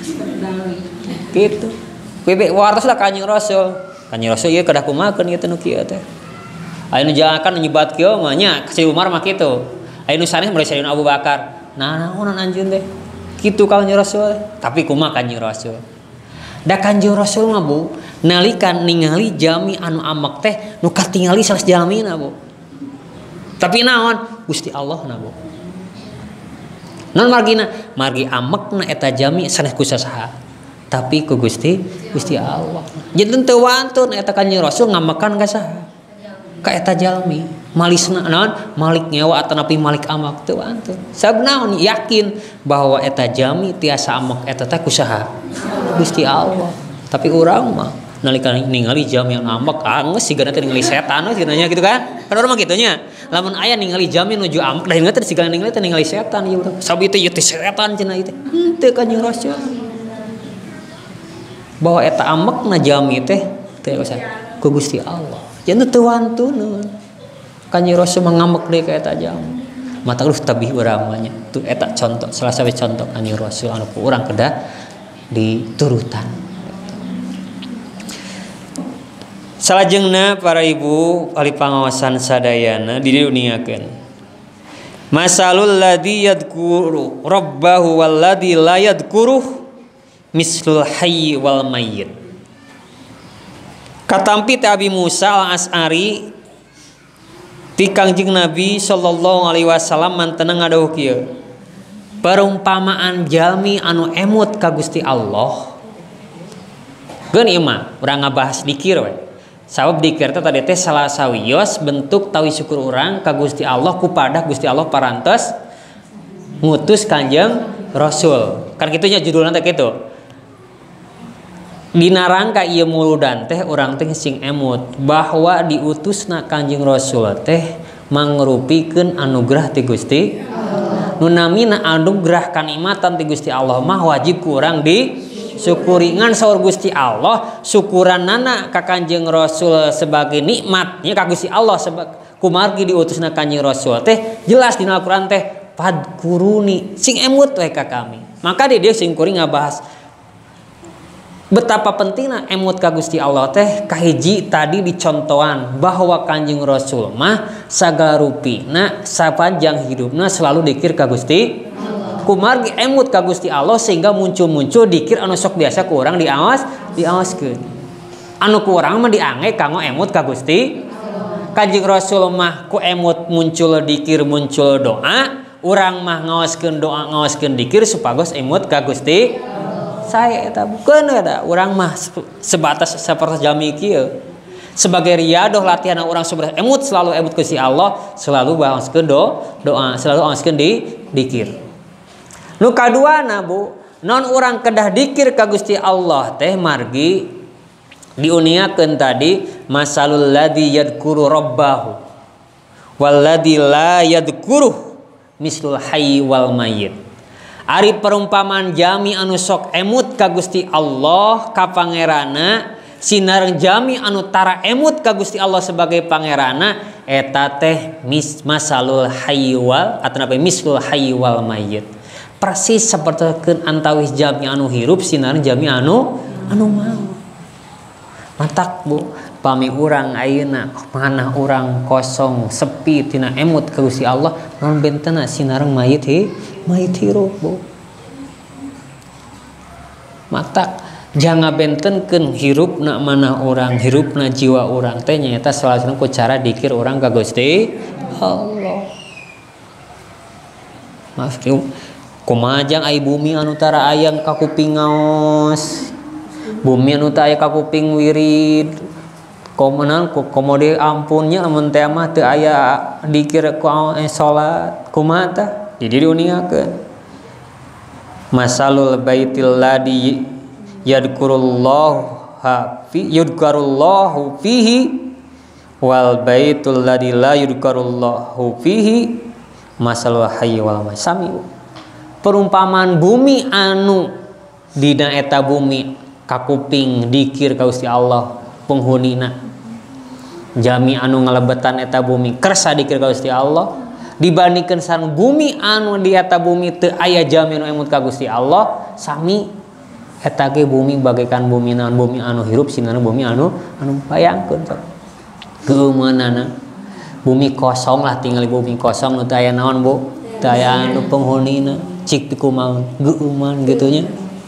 kitu bebek wartos lah Kanjeng Rasul ieu kedah kumahakeun ieu teh nu kieu teh aya nu jangakan nyebat kieu mah nya si Umar mah kitu aya nu sanes mulai Sayyidina Abu Bakar naon anjeun teh kitu Kanjeng Rasul tapi kumaha Kanjeng Rasul da Kanjeng Rasul mah Bu nalika ningali jami anu amek teh nu katingali sanes jamina Bu tapi naon Gusti Allah na Bu non margi amekna eta jami sanes ku saha tapi ku Gusti Allah jadi teu wantun eta Kanjeng Rasul ngamekan ka saha ka eta jalmi malisna naon malik nyawa atanapi malik amak teu wantun sabab naon yakin bahwa eta jami tiasa amek eta teh ku saha Gusti Allah tapi urang mah nalika ningali jami yang amek geus sigana teh ningali setan we cenah gitu kan urang mah kitu nya lamun aya ningali jami nuju amek da inget teh sigana ningali teh ningali setan ieu urang sabab itu teh setan cenah ieu teh henteu Kanjeng Rasul bahwa eta amekna jami teh teu ku Gusti Allah jangan teu wantun Kanjeng Rasul mengamek deui ka eta jami mata lu tabih urang mah nya tu eta contoh salah satu contoh Kanjeng Rasul anu ku urang kedah diturutan. Salajengna para ibu ahli pangawasan sadayana diduniakeun. Masalul ladzi yadhkuru rabbahu wal ladzi la yadhkuruh mislul hayy wal mayyit. Katampi Abi Musa al-As'ari Ti Kangjeng Nabi sallallahu alaihi wasallam mantenang ngadeuh kieu. Perumpamaan jalmi anu emut ka Gusti Allah. Geun ieu mah urang ngabahas dikir we. Sabab dikir teh teh salah sawios bentuk tawi syukur urang ka Gusti Allah kupada Gusti Allah parantos ngutus Kanjeng Rasul. Kan kitu nya judulna teh kitu. Dina rangka ieu muludan teh urang teh sing emut bahwa diutusna Kanjeng Rasul teh mangrupikeun anugerah ti Gusti. Nu namina anugerah kanikmatan ti Gusti Allah mah wajib ku urang disyukuri ngan saur Gusti Allah syukuranana ka Kanjeng Rasul sebagai nikmatnya ka Gusti Allah kumargi diutusna Kanjeng Rasul teh jelas dina Al-Qur'an teh fadkuruni sing emut we ka kami. Maka dia sing kuring ngabahas betapa pentingna emut ka Gusti Allah teh kahiji tadi dicontohan bahwa Kanjeng Rasul mah sagala rupina sapanjang hidupna selalu dikir ka Gusti kumargi emut ka Gusti Allah sehingga muncul-muncul dikir anu sok biasa ku urang diawaskeun anu ku urang mah diange kanggo emut ka Gusti. Kanjeng Rasul mah ku emut muncul dikir muncul doa, urang mah ngaoskeun doa ngaoskeun dikir supados emut ka Gusti. Saya eta bukan ada urang mah sebatas sapertos jami kieu sebagai riadoh latihan urang subur emut selalu emut ku si Allah selalu baoskeun doa selalu ngaoskeun dikir. Nu kaduana Bu non urang kedah dikir ka Gusti Allah teh margi diuniakeun tadi masalul ladzi yadhkuru rabbahu wal ladzi la yadhkuruh mislul hayy wal mayyit. Ari perumpamaan jami anu sok emut ka Gusti Allah ka pangeranna sinareng jami anu tara emut ka Gusti Allah sebagai pangeranna eta teh masalul haywal atau mislul haywal mayyit. Persis sapertikeun antawis jami anu hirup sinareng jami anu maut. Matak Bu pami urang ayeuna manah urang kosong sepi tina emut ka Gusti Allah non bentena sinareng mayit hirup Bu. Matak jangan bentenkeun hirupna manah urang hirupna jiwa urang teh nyaeta salasna ku cara dikir urang ka Gusti Allah. Maaf kieu kumajang ai bumi anu tara ayang ka kuping ngaos bumi anu teu aya ka kuping wirid komenan ku komode ampunnya lamun teh mah teu aya dikir ku salat kumaha tah jadi diuniakeun masalul baitil ladzi yudkarullahu fihi wal baitul ladzi la yudkarullahu fihi masalul hayy wal masami. Perumpamaan bumi anu dina eta bumi kakuping dikir ka Gusti Allah penghunina jami anu ngalebetan eta bumi kersa dikir ka Gusti Allah dibandingkeun sareng bumi anu di eta bumi teu aya jami anu emut ka Gusti Allah sami eta ge bumi bagaikan bumi naon bumi anu hirup sinana bumi anu bayangkeun geumeunana bumi kosong lah tinggal bumi kosong nu teu aya naon Bu teu aya anu penghunina cik kumaha geuman kitu nya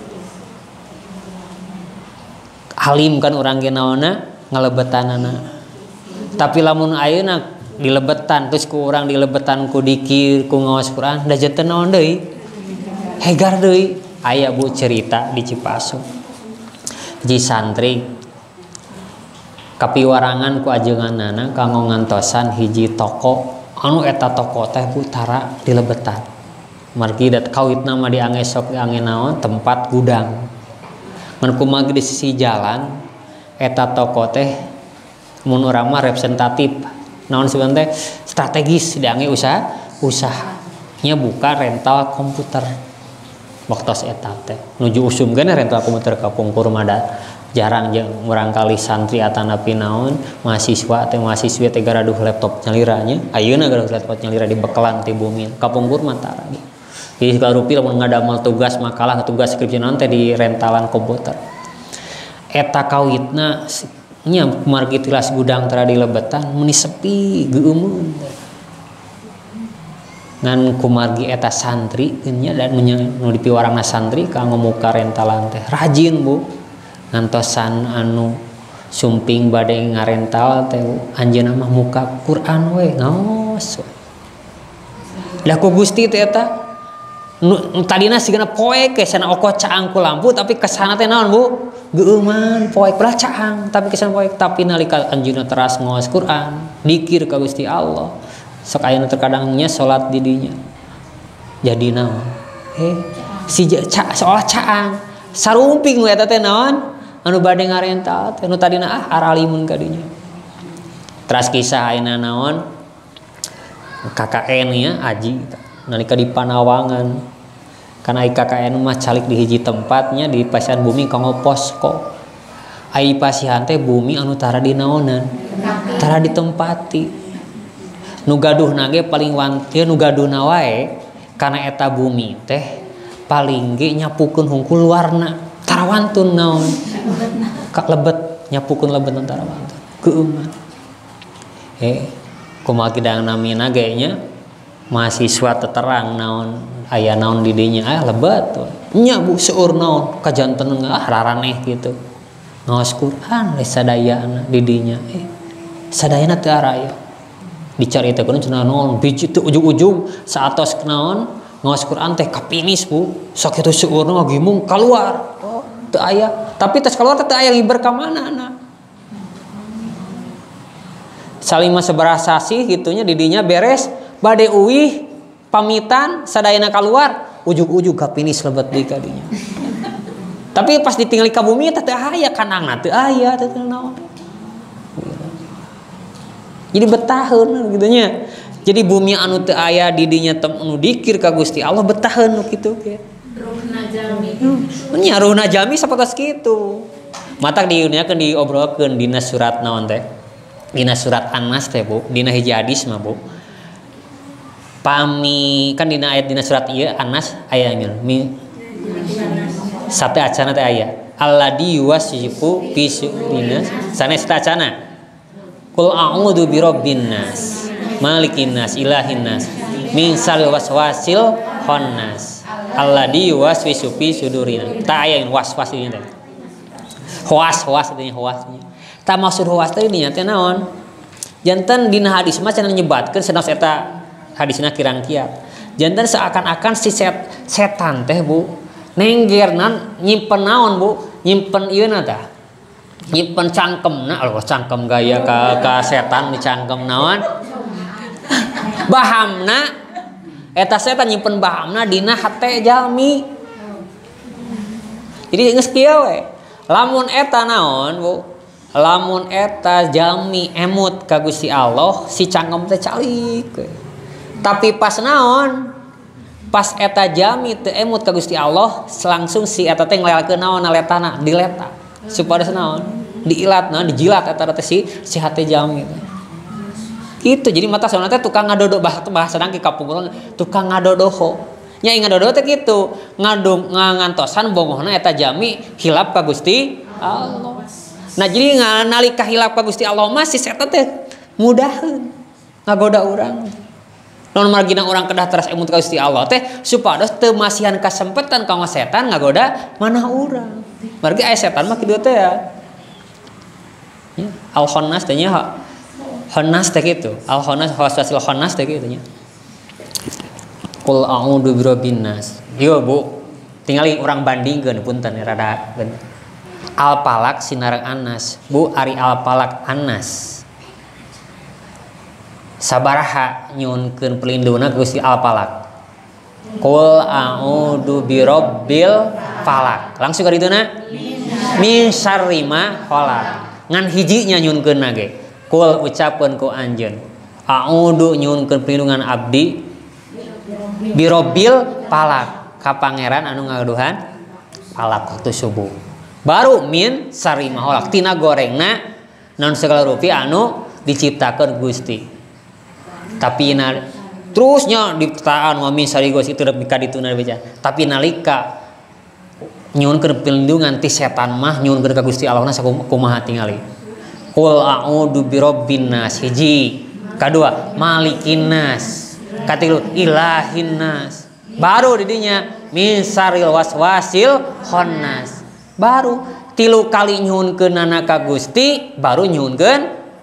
alim kan urang ge naonna ngalebetanana tapi lamun ayeuna dilebetan terus ku urang dilebetan ku dikir ku ngaos Quran da janten naon deui hegar deui. Aya Bu cerita di Cipasu ji santri kapiwarangan ku ajeunganana kanggo ngantosan hiji toko anu eta toko teh Bu tara dilebetan margi dat kawitna mah diange sok diange naon tempat gudang mun kumaha di sisi jalan eta toko teh mun urang mah representatif naon sebenarnya teh strategis diange usahanya buka rental komputer waktu eta teh nuju usum gana rental komputer ka pungkur mada jarang jeung urang kali santri atanapi naon mahasiswa teh mahasiswi teh garaduh laptop nyaliranya ayeuna garaduh laptop nyalira di bekelan ti bumi ka pungkur mah tara jadi karupi lamun ngadamal tugas makalah tugas skripsi naon teh di rentalan komputer eta kawitna nya margi tilas gudang tara dilebetan meni sepi geumeun ngan kumargi eta santri nya dan nu dipiwarangna santri kanggo muka rentalan teh rajin Bu ngantosan anu sumping bade ngarental teh anjeunna mah muka Quran we ngaos. Lah ku Gusti teh eta tadina sigana poek ke sana oko caang ku lampu tapi kesana teh naon Bu? Geuman poek belah caang tapi kesana poek tapi nalika anjeunna teras ngaos Quran, dikir ka Gusti Allah. Sok ayeuna terkadangnya salat di dinya. Jadi naon? Si seolah caang sarumping we eta teh naon? Anu bade ngarental teh nu tadina aralimun ka dinya. Teras kisah ayeuna naon? KKN ya aji nalika di Panawangan. Karena KKN mah calik di hiji tempatnya di pasihan bumi kanggo posko. Ai pasihan teh bumi anu tara di naonan? Tara ditempati. Nu gaduhna ge paling wanti nu gaduhna wae kana eta bumi teh paling ge nyapukeun hungkul luarna. Tara wantun naon? Kak lebet nyapukeun lebet antara wantun. Keuman. Kumaha kidang namina ge nya mahasiswa teterang naon aya naon di dinya lebet nya Bu seueur naon kajanten raraneh gitu ngaos Quran we sadayana di dinya sadayana teu araya dicaritakeun cenah naon biji teu ujug-ujug saatos naon ngaos Quran teh kapinis Bu sok kitu seueurna ngagimung kaluar teu aya tapi tos keluar teu aya ngiber ka manana salima seberah sasih gitunya di dinya beres bade uwih pamitan sadayana keluar ujug-ujug kapinis lebet deui ka dinya. Tapi pas ditinggali ka bumi teh teu aya kanangna teu aya teh naon. Jadi betaheun gitu nya. Jadi bumi anu teu aya di dinya anu dikir ka Gusti Allah betaheun kitu ge. Ruhna jami. Nya ruhna jami sapatos kitu. Matak diuniakeun diobrolkeun dina surat naon teh? Dina surat An-Nas teh Bu, dina hiji hadis mah Bu. Pami kan dina ayat dina surat ieu An-Nas aya mi sate acana teh aya alladzi yuwaswifu fi sudinas sanes teh acana qul a'udzu birabbin nas malikin nas ilahin nas min syarril waswasil khannas alladzi yuwaswisu fi sudurina tah aya waswas ini teh hoas teh hoas tah maksud hoas teh dinya teh naon janten dina hadis mah cenah nyebatkeun sanes eta hadisna kirang kiat janten seakan-akan si setan teh Bu nenggernan nyimpen naon Bu nyimpen ieuna tah nyimpen cangkemna Allah cangkem gaya ka setan di cangkem naon bahamna eta setan nyimpen bahamna dina hate jalmi jadi geus kieu we lamun eta naon Bu lamun eta jalmi emut ka Gusti Allah si cangkem teh calik we. Tapi pas naon pas eta jami teu emut ka Gusti Allah langsung si eta teh nglelkeun naon naletana dileta supados naon diilat naon dijilat eta teh si hate jami teh kitu jadi mata sauna teh tukang ngadodo bahasa dangki kapungkurang tukang ngadodoho nya ngadodo teh kitu ngantosan bongohna eta jami hilap ka Gusti Allah nah jadi nalika hilap ka Gusti Allah mah si eta teh mudaheun ngagoda urang non margina orang kedah teras emut ka Gusti Allah teh supados teu masihan kasempetan ka setan ngagoda manah urang. Margi aya setan mah kitu teh ya. Al khannas teh nya khannas teh kitu. Al khannas hasil khannas teh kitu nya. Qul a'udzu birabbin nas. Ieu Bu, tingali urang bandingkeun punten rada Al Falaq sinareng Anas. Bu ari Al Falaq Anas. Sabaraha nyunkeun pelindungna Gusti Al Falaq. Qul a'udzu birabbil falaq. Langsung ka dituna min syarri ma khalaq. Ngan hiji nya nyunkeunna ge. Qul ucapkeun ku anjeun. A'udzu nyunkeun pelindungan abdi birabbil falaq ka pangeran anu ngaduhan falaq waktu subuh. Baru min syarri ma khalaq tina gorengna naon segala rupi anu diciptakeun Gusti. Tapi terusnya diptaan wami sarigos itu demi kadituna beja tapi nalika nyuhunkeun perlindungan ti setan mah nyuhunkeun ka Gusti Allah na sakumaha tingali qul a'udzu birabbin nas hiji kadua malikin nas katilu ilahin nas baru didinya min syarril waswasil khannas baru tilu kali nyuhunkeunana ka Gusti baru nyuhunkeun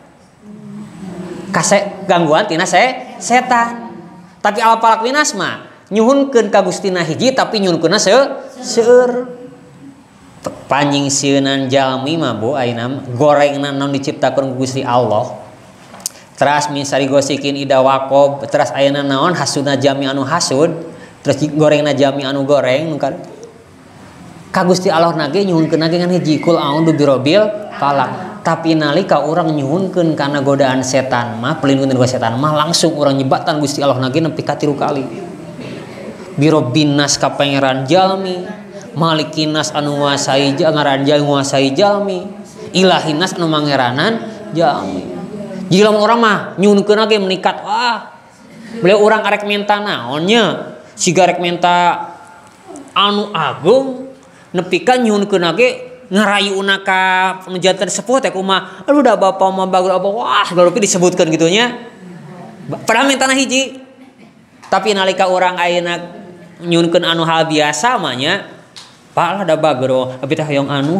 ka gangguan tina setan. Tapi alpalak winas mah nyuhunkeun ka Gustina hiji tapi nyuhunkeunna seueur. Panjing sieunan jalmi mah bu ayeuna gorengna naon diciptakeun ku Gusti Allah. Teras misari gosikeun ida wakob, teras ayeuna naon hasudna jami anu hasud, terus gorengna jami anu goreng kan. Ka Gusti Allah nage nyuhunkeun nage ngan hiji kul a'udzu birabbil falaq. Tapi nalika urang nyuhunkeun kana godaan setan mah pelindungan ku setan mah langsung urang nyebatan Gusti Allah nage nepi ka 3 kali. Birabbin nas ka pangeran jalmi, malikin nas anu nguasai ngaran nguasai jalmi, ilahin nas anu mangeranan jalmi. Jadi lamun urang mah nyuhunkeun nage menikat wah. Beliau urang arek minta naonnya? Siga rek minta anu agung nepi ka nyuhunkeun nage ngarayuna ka janten sepuh teh kumaha. Aduh da bapa mah bagus apa wah garupi disebutkeun kitu nya. Padahal mintana hiji. Tapi nalika urang ayeuna nyuhunkeun anu hal biasa mah nya Pak lah da bagero abi teh hoyong anu.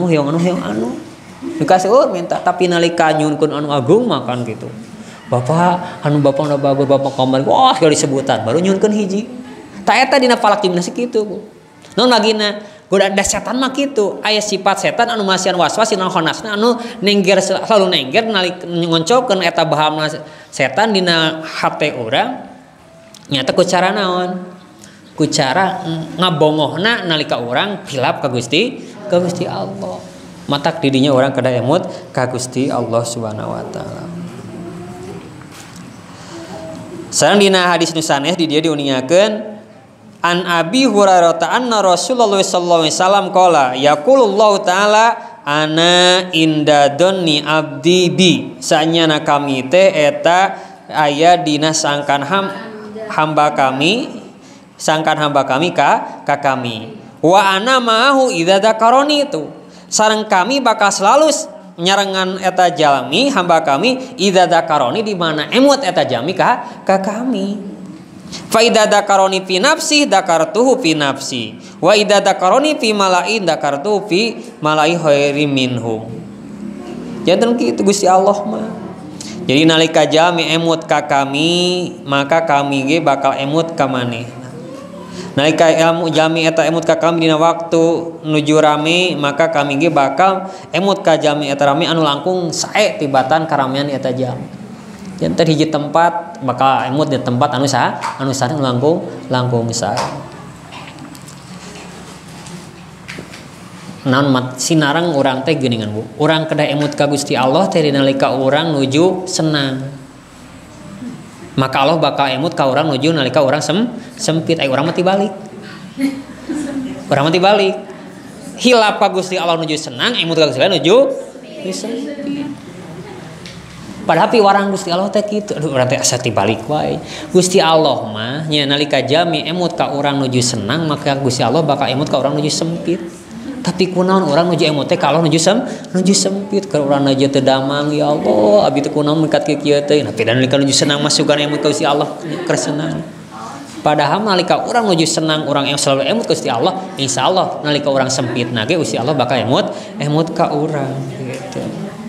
Dikasih minta tapi nalika nyuhunkeun anu agung makan gitu. Bapak anu bapak da bagus bapak kamari wah geus disebutan baru nyuhunkeun hiji. Ta eta dina palak dimna kitu Bu. Naon lagina godaan setan mah kitu. Aya sifat setan anu masian waswas dina khonasna anu nengger selalu nengger nalika ngoncokeun eta bahamna setan dina hate urang. Nyata ku cara naon? Ku cara ngabongohna nalika urang hilap ka Gusti Allah. Matak didinya orang kada emut ka Gusti Allah Subhanahu wa taala. Sareng dina hadis nu sanes di dieu diuniakeun an Abi Hurairah anna Rasulullah sallallahu alaihi wasallam qala yaqulullahu taala ana inda dhanni abdi bi sanyana kami teh eta aya dina sangkan hamba kami ka kami wa ana ma'ahu idza dzakaroni itu sareng kami bakal selalu nyarengan eta jalmi hamba kami idza dzakaroni di mana emut eta jalmi ka kami fa idza dzakaroni fi nafsi dzakartuhu fi nafsi wa idza dzakaroni fi malain dzakartuhu fi malai khairi minhum. Janten kitu Gusti Allah mah. Jadi nalika jalmi emut ka kami maka kami ge bakal emut ka maneh. Nalika jalmi eta emut ka kami dina waktu nuju rame maka kami ge bakal emut ka jalmi eta rame anu langkung sae tibatan karamean eta jalmi. Janten hiji tempat bakal emut di tempat anu sareng langkung sae. Naon sinareng urang teh geuningan Bu. Urang kedah emut ka Gusti Allah teh nalika urang nuju senang. Maka Allah bakal emut ka urang nuju nalika urang sempit. Urang mati balik. Urang mati balik. Hilap ka Gusti Allah nuju senang, emut ka Gusti Allah nuju sempit. Padahal pi warang Gusti Allah teh kitu. Aduh urang teh asa tibalik wae. Gusti Allah mah nya nalika jami emut ka urang nuju senang, maka Gusti Allah bakal emut ka urang nuju sempit. Tapi kunaon urang nuju emut teh ka Allah nuju sempit ka urang nuju teu damang ya Allah abi teh kunaon mikat ke kieu teh. Nah peda nalika nuju senang mah sugan emut ka Gusti Allah keur senang. Padahal nalika urang nuju senang urang yang selalu emut ka Gusti Allah, insyaallah nalika urang sempit na ge Gusti Allah bakal emut ka urang gitu.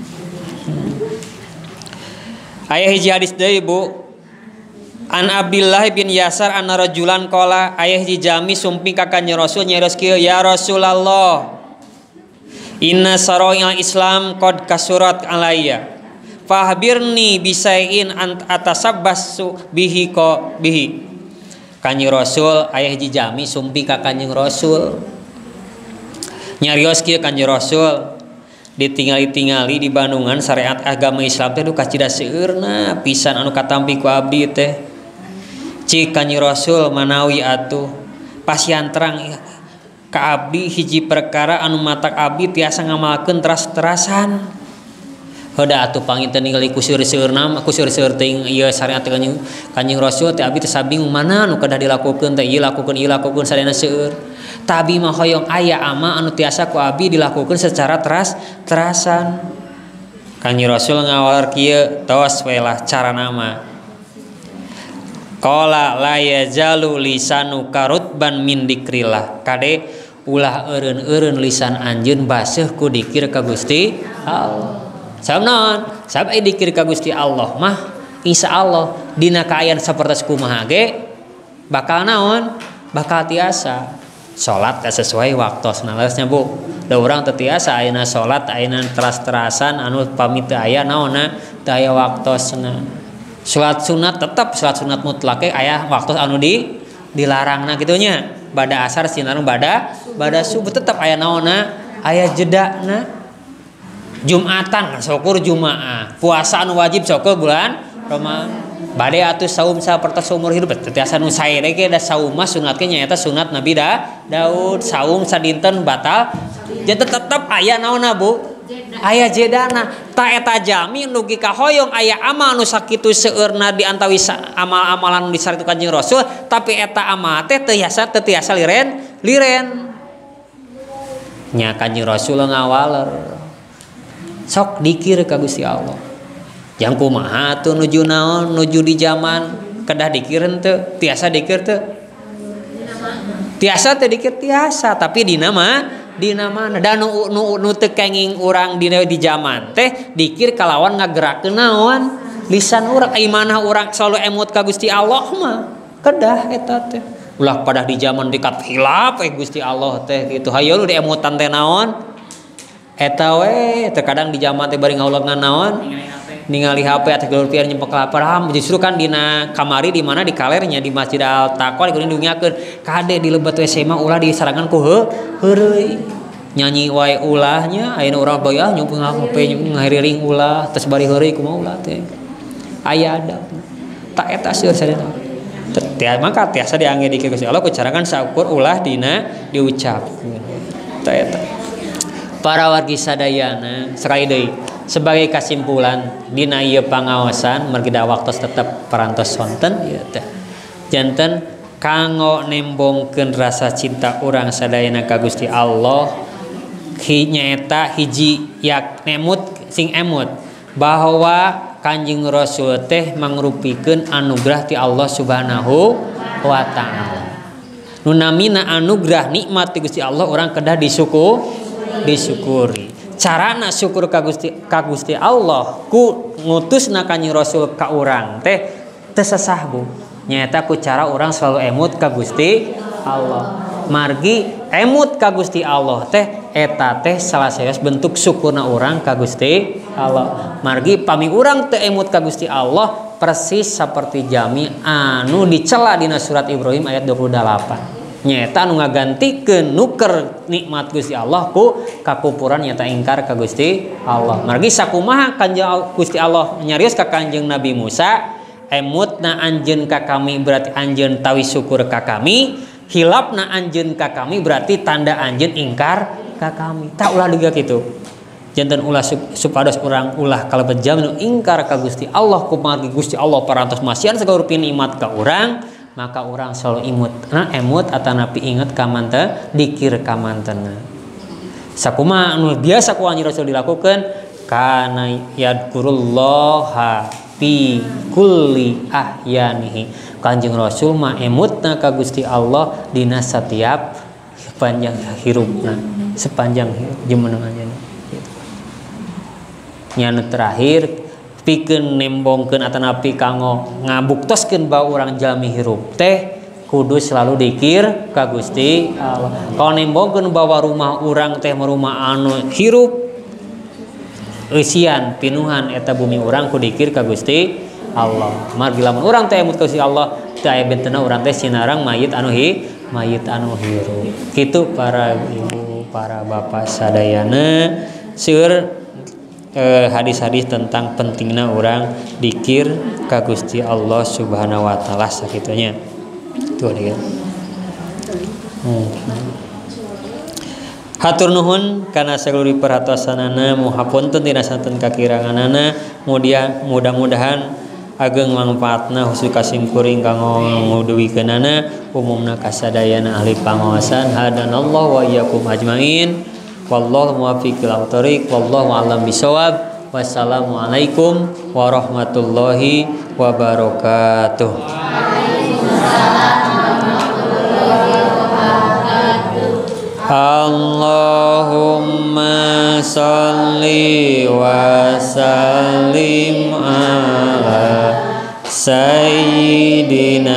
Aya hiji hadis deui Bu. An Abdullah bin Yasar anna rajulan qala aya hiji jami sumping ka Kanjeng Rasul nyaros kieu ya Rasulullah inna sarail Islam qad kasurat alayya fahbirni bisain atasabbasu bihi Kanjeng Rasul aya hiji jami sumping ka Kanjeng Rasul nyarios kieu Kanjeng Rasul ditingali di Bandungan syariat agama Islam teh duka cida seueurna pisan anu katampi ku abdi teh cik Kanjeng Rasul manawi atuh pasian terang ka abdi hiji perkara anu matak abdi tiasa ngamalkeun teras-terasan heuda atuh panginten ningali ku seueur-seueurna ku seueur-seueur teh ieu syariat Kanjeng Rasul teh abdi teh sabingung mana anu kedah dilakukeun teh ieu lakukeun sadayana seueur tabi mah hoyong aya ama anu tiasa ku abdi dilakukeun secara terasan. Kanjeng Rasul ngawalar kieu tos we lah carana mah. Qala la yazalu lisanu karutban min dzikrillah. Kade ulah eureun-eureun lisan anjeun baseuh ku dikir ka Gusti Allah. Sabab naon? Sabab aya dikir ka Gusti Allah mah insyaallah dina kaayaan sapertos kumaha ge bakal naon? Bakal tiasa. Salat sesuai waktosna leusnya Bu. Da urang teu tiasa ayeuna salat ayeuna teras-terasan anu pami teu aya naonna teu aya waktosna. Salat sunat tetep salat sunat mutlak aya waktos anu dilarangna kitu nya. Bada asar sinareng bada subuh tetep aya naonna aya jedana. Jumatan syukur Jumaah, puasa anu wajib syukur bulan Ramadan. Bade atuh saum sapertos seumur hidup teh tiasa nu saere ge da saum mah sunat ge nyaeta sunat Nabi Daud. Saum sadinten batal. Jadi tetep aya naonna Bu? Aya jedana. Ta eta jami nugi kahoyong aya amal nu sakitu seueurna di antawi amal-amalan nu disaritu Kanjeng Rasul, tapi eta amal teh teu tiasa liren. Nya Kanjeng Rasul ngawaler. Sok dikir ka Gusti Allah. Yang kumaha tuh nuju naon nuju di zaman kedah dikireun teu tiasa dikir teu tiasa teu dikir tiasa tapi dina mana dan nu teu kenging urang di zaman teh dikir kalawan ngagerakeun naon lisan urang ai manah urang selalu emut ka Gusti Allah mah kedah eta teh ulah pada di zaman dekat hilap Gusti Allah teh kitu hayeul di emutan teh naon eta we terkadang di zaman teh bari ngauleungan naon ningali HP atau gelurpian nyempek lapar justru kan dina kamari di mana di kalernya di Masjid Al Taqwa dikuning diunyakeun kade di lebat WC mah ulah disarangan ku heureuy nyanyi wae ulahnya ayeuna urang bayah nyumpeng HP ngahiriring ulah tes bari heureuy kumaha ulah teh aya adab tak eta seueur sadeta maka tiasa diangge dikir Gusti Allah ku carakan saukur ulah dina diucapkeun tak eta para wargi sadayana sekali deui sebagai kesimpulan dina ieu pangaosan margi da waktos tetep parantos wonten ieu teh janten kanggo nembongkeun rasa cinta urang sadayana ka Gusti Allah nyaeta hiji yak nemut sing emut bahwa Kanjeng Rasul teh mangrupikeun anugerah ti Allah Subhanahu wa taala nu namina anugerah nikmat ti Gusti Allah urang kedah disyukuri carana syukur ka Gusti Allah ku ngutusna Kanjeng Rasul ka urang teh teu sasah Bu nyaeta ku cara urang selalu emut ka Gusti Allah margi emut ka Gusti Allah teh eta teh salah saeus bentuk syukurna urang ka Gusti Allah margi pami urang teu emut ka Gusti Allah persis saperti jami anu dicela dina surat Ibrahim ayat 28 nyata anu ngagantikeun nuker nikmat Gusti Allah ku kakupuran nyata ingkar ka Gusti Allah margi sakumaha Kanjeng Gusti Allah nyarios ka Kanjeng Nabi Musa emutna anjeun ka kami berarti anjeun tawi syukur ka kami hilapna anjeun ka kami berarti tanda anjeun ingkar ka kami tak ulah juga kitu janten ulah supados urang ulah kalebet jam nu ingkar ka Gusti Allah ku margi Gusti Allah parantos masian sagala rupi nikmat ka urang maka orang selalu emut atanapi inget kamanta dikir kamantena sakuma anu biasa ku anjeun Rasul dilakukan kana yadkurullaha fi kulli ahyanihi Kanjeng Rasul mah emutna ka Gusti Allah dina setiap sepanjang hirupna sepanjang jeuneuh anjeunna nya terakhir pikeun nembongkeun atanapi kanggo ngabuktoskeun bahwa urang jalmi hirup teh kudu selalu dikir ka Gusti Allah. Kalau nembongkeun bahwa rumah urang teh rumah anu hirup eusian pinuhan eta bumi urang kudu dikir ka Gusti Allah. Margi lamun urang teh emut ka Gusti Allah teu aya bentenna urang teh sinarang mayit anu hirup. Kitu para ibu, para bapak sadayana seueur hadis-hadis tentang pentingnya orang dikir ka Gusti Allah Subhanahu wa taala sakitunya. Itu dia. Hatur nuhun kana saluruh perhatosanana muhapunten tina santen kakiranganana mudah-mudahan ageng manfaatna khusus kasimkuring kanggo nguduwikeunana umumna kasadayana ahli pangaosan hadanallahu wa iyyakum ajmain. Wallahu muwaffiq ila thoriq wallahu a'lam bisawab. Wassalamualaikum warahmatullahi wabarakatuh. Allahumma sholli wa sallim ala Sayyidina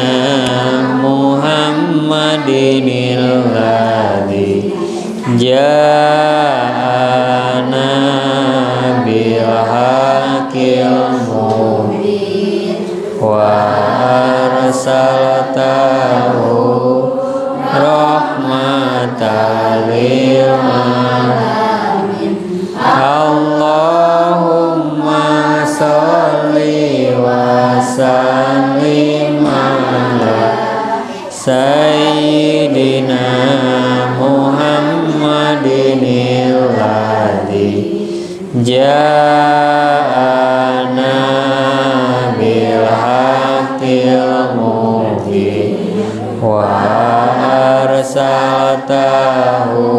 Muhammadin alladzi ja'ana bil haqqil mubin wa arsaltahu rahmatan lil alamin. Allahumma sholli wa sallim ala Sayyidina Muhammadin alladzi ja'ana bil haqqil mubin wa arsaltahu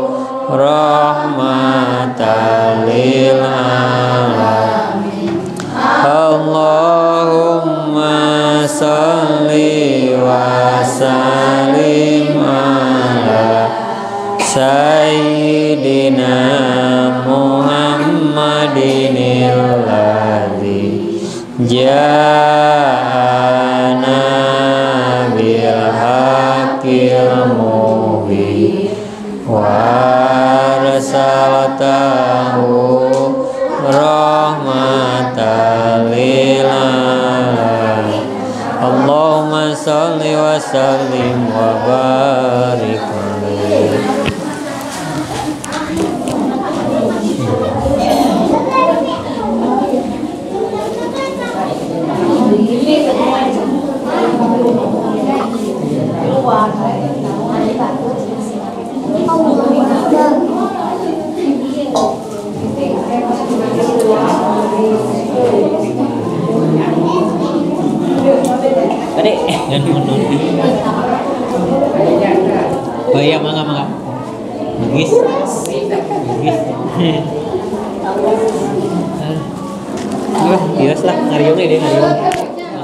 rahmatan lil alamin. Allahumma sholli wa sallim ala Sayyidina Muhammadin alladzi ja'ana bil haqqil mubin wa arsaltahu rahmatan lil alamin. Allahumma sholli wa sallim wa barik alaihi. Oh iya, mangga. Bugis. Bias lah, ngariung deh, ngariung.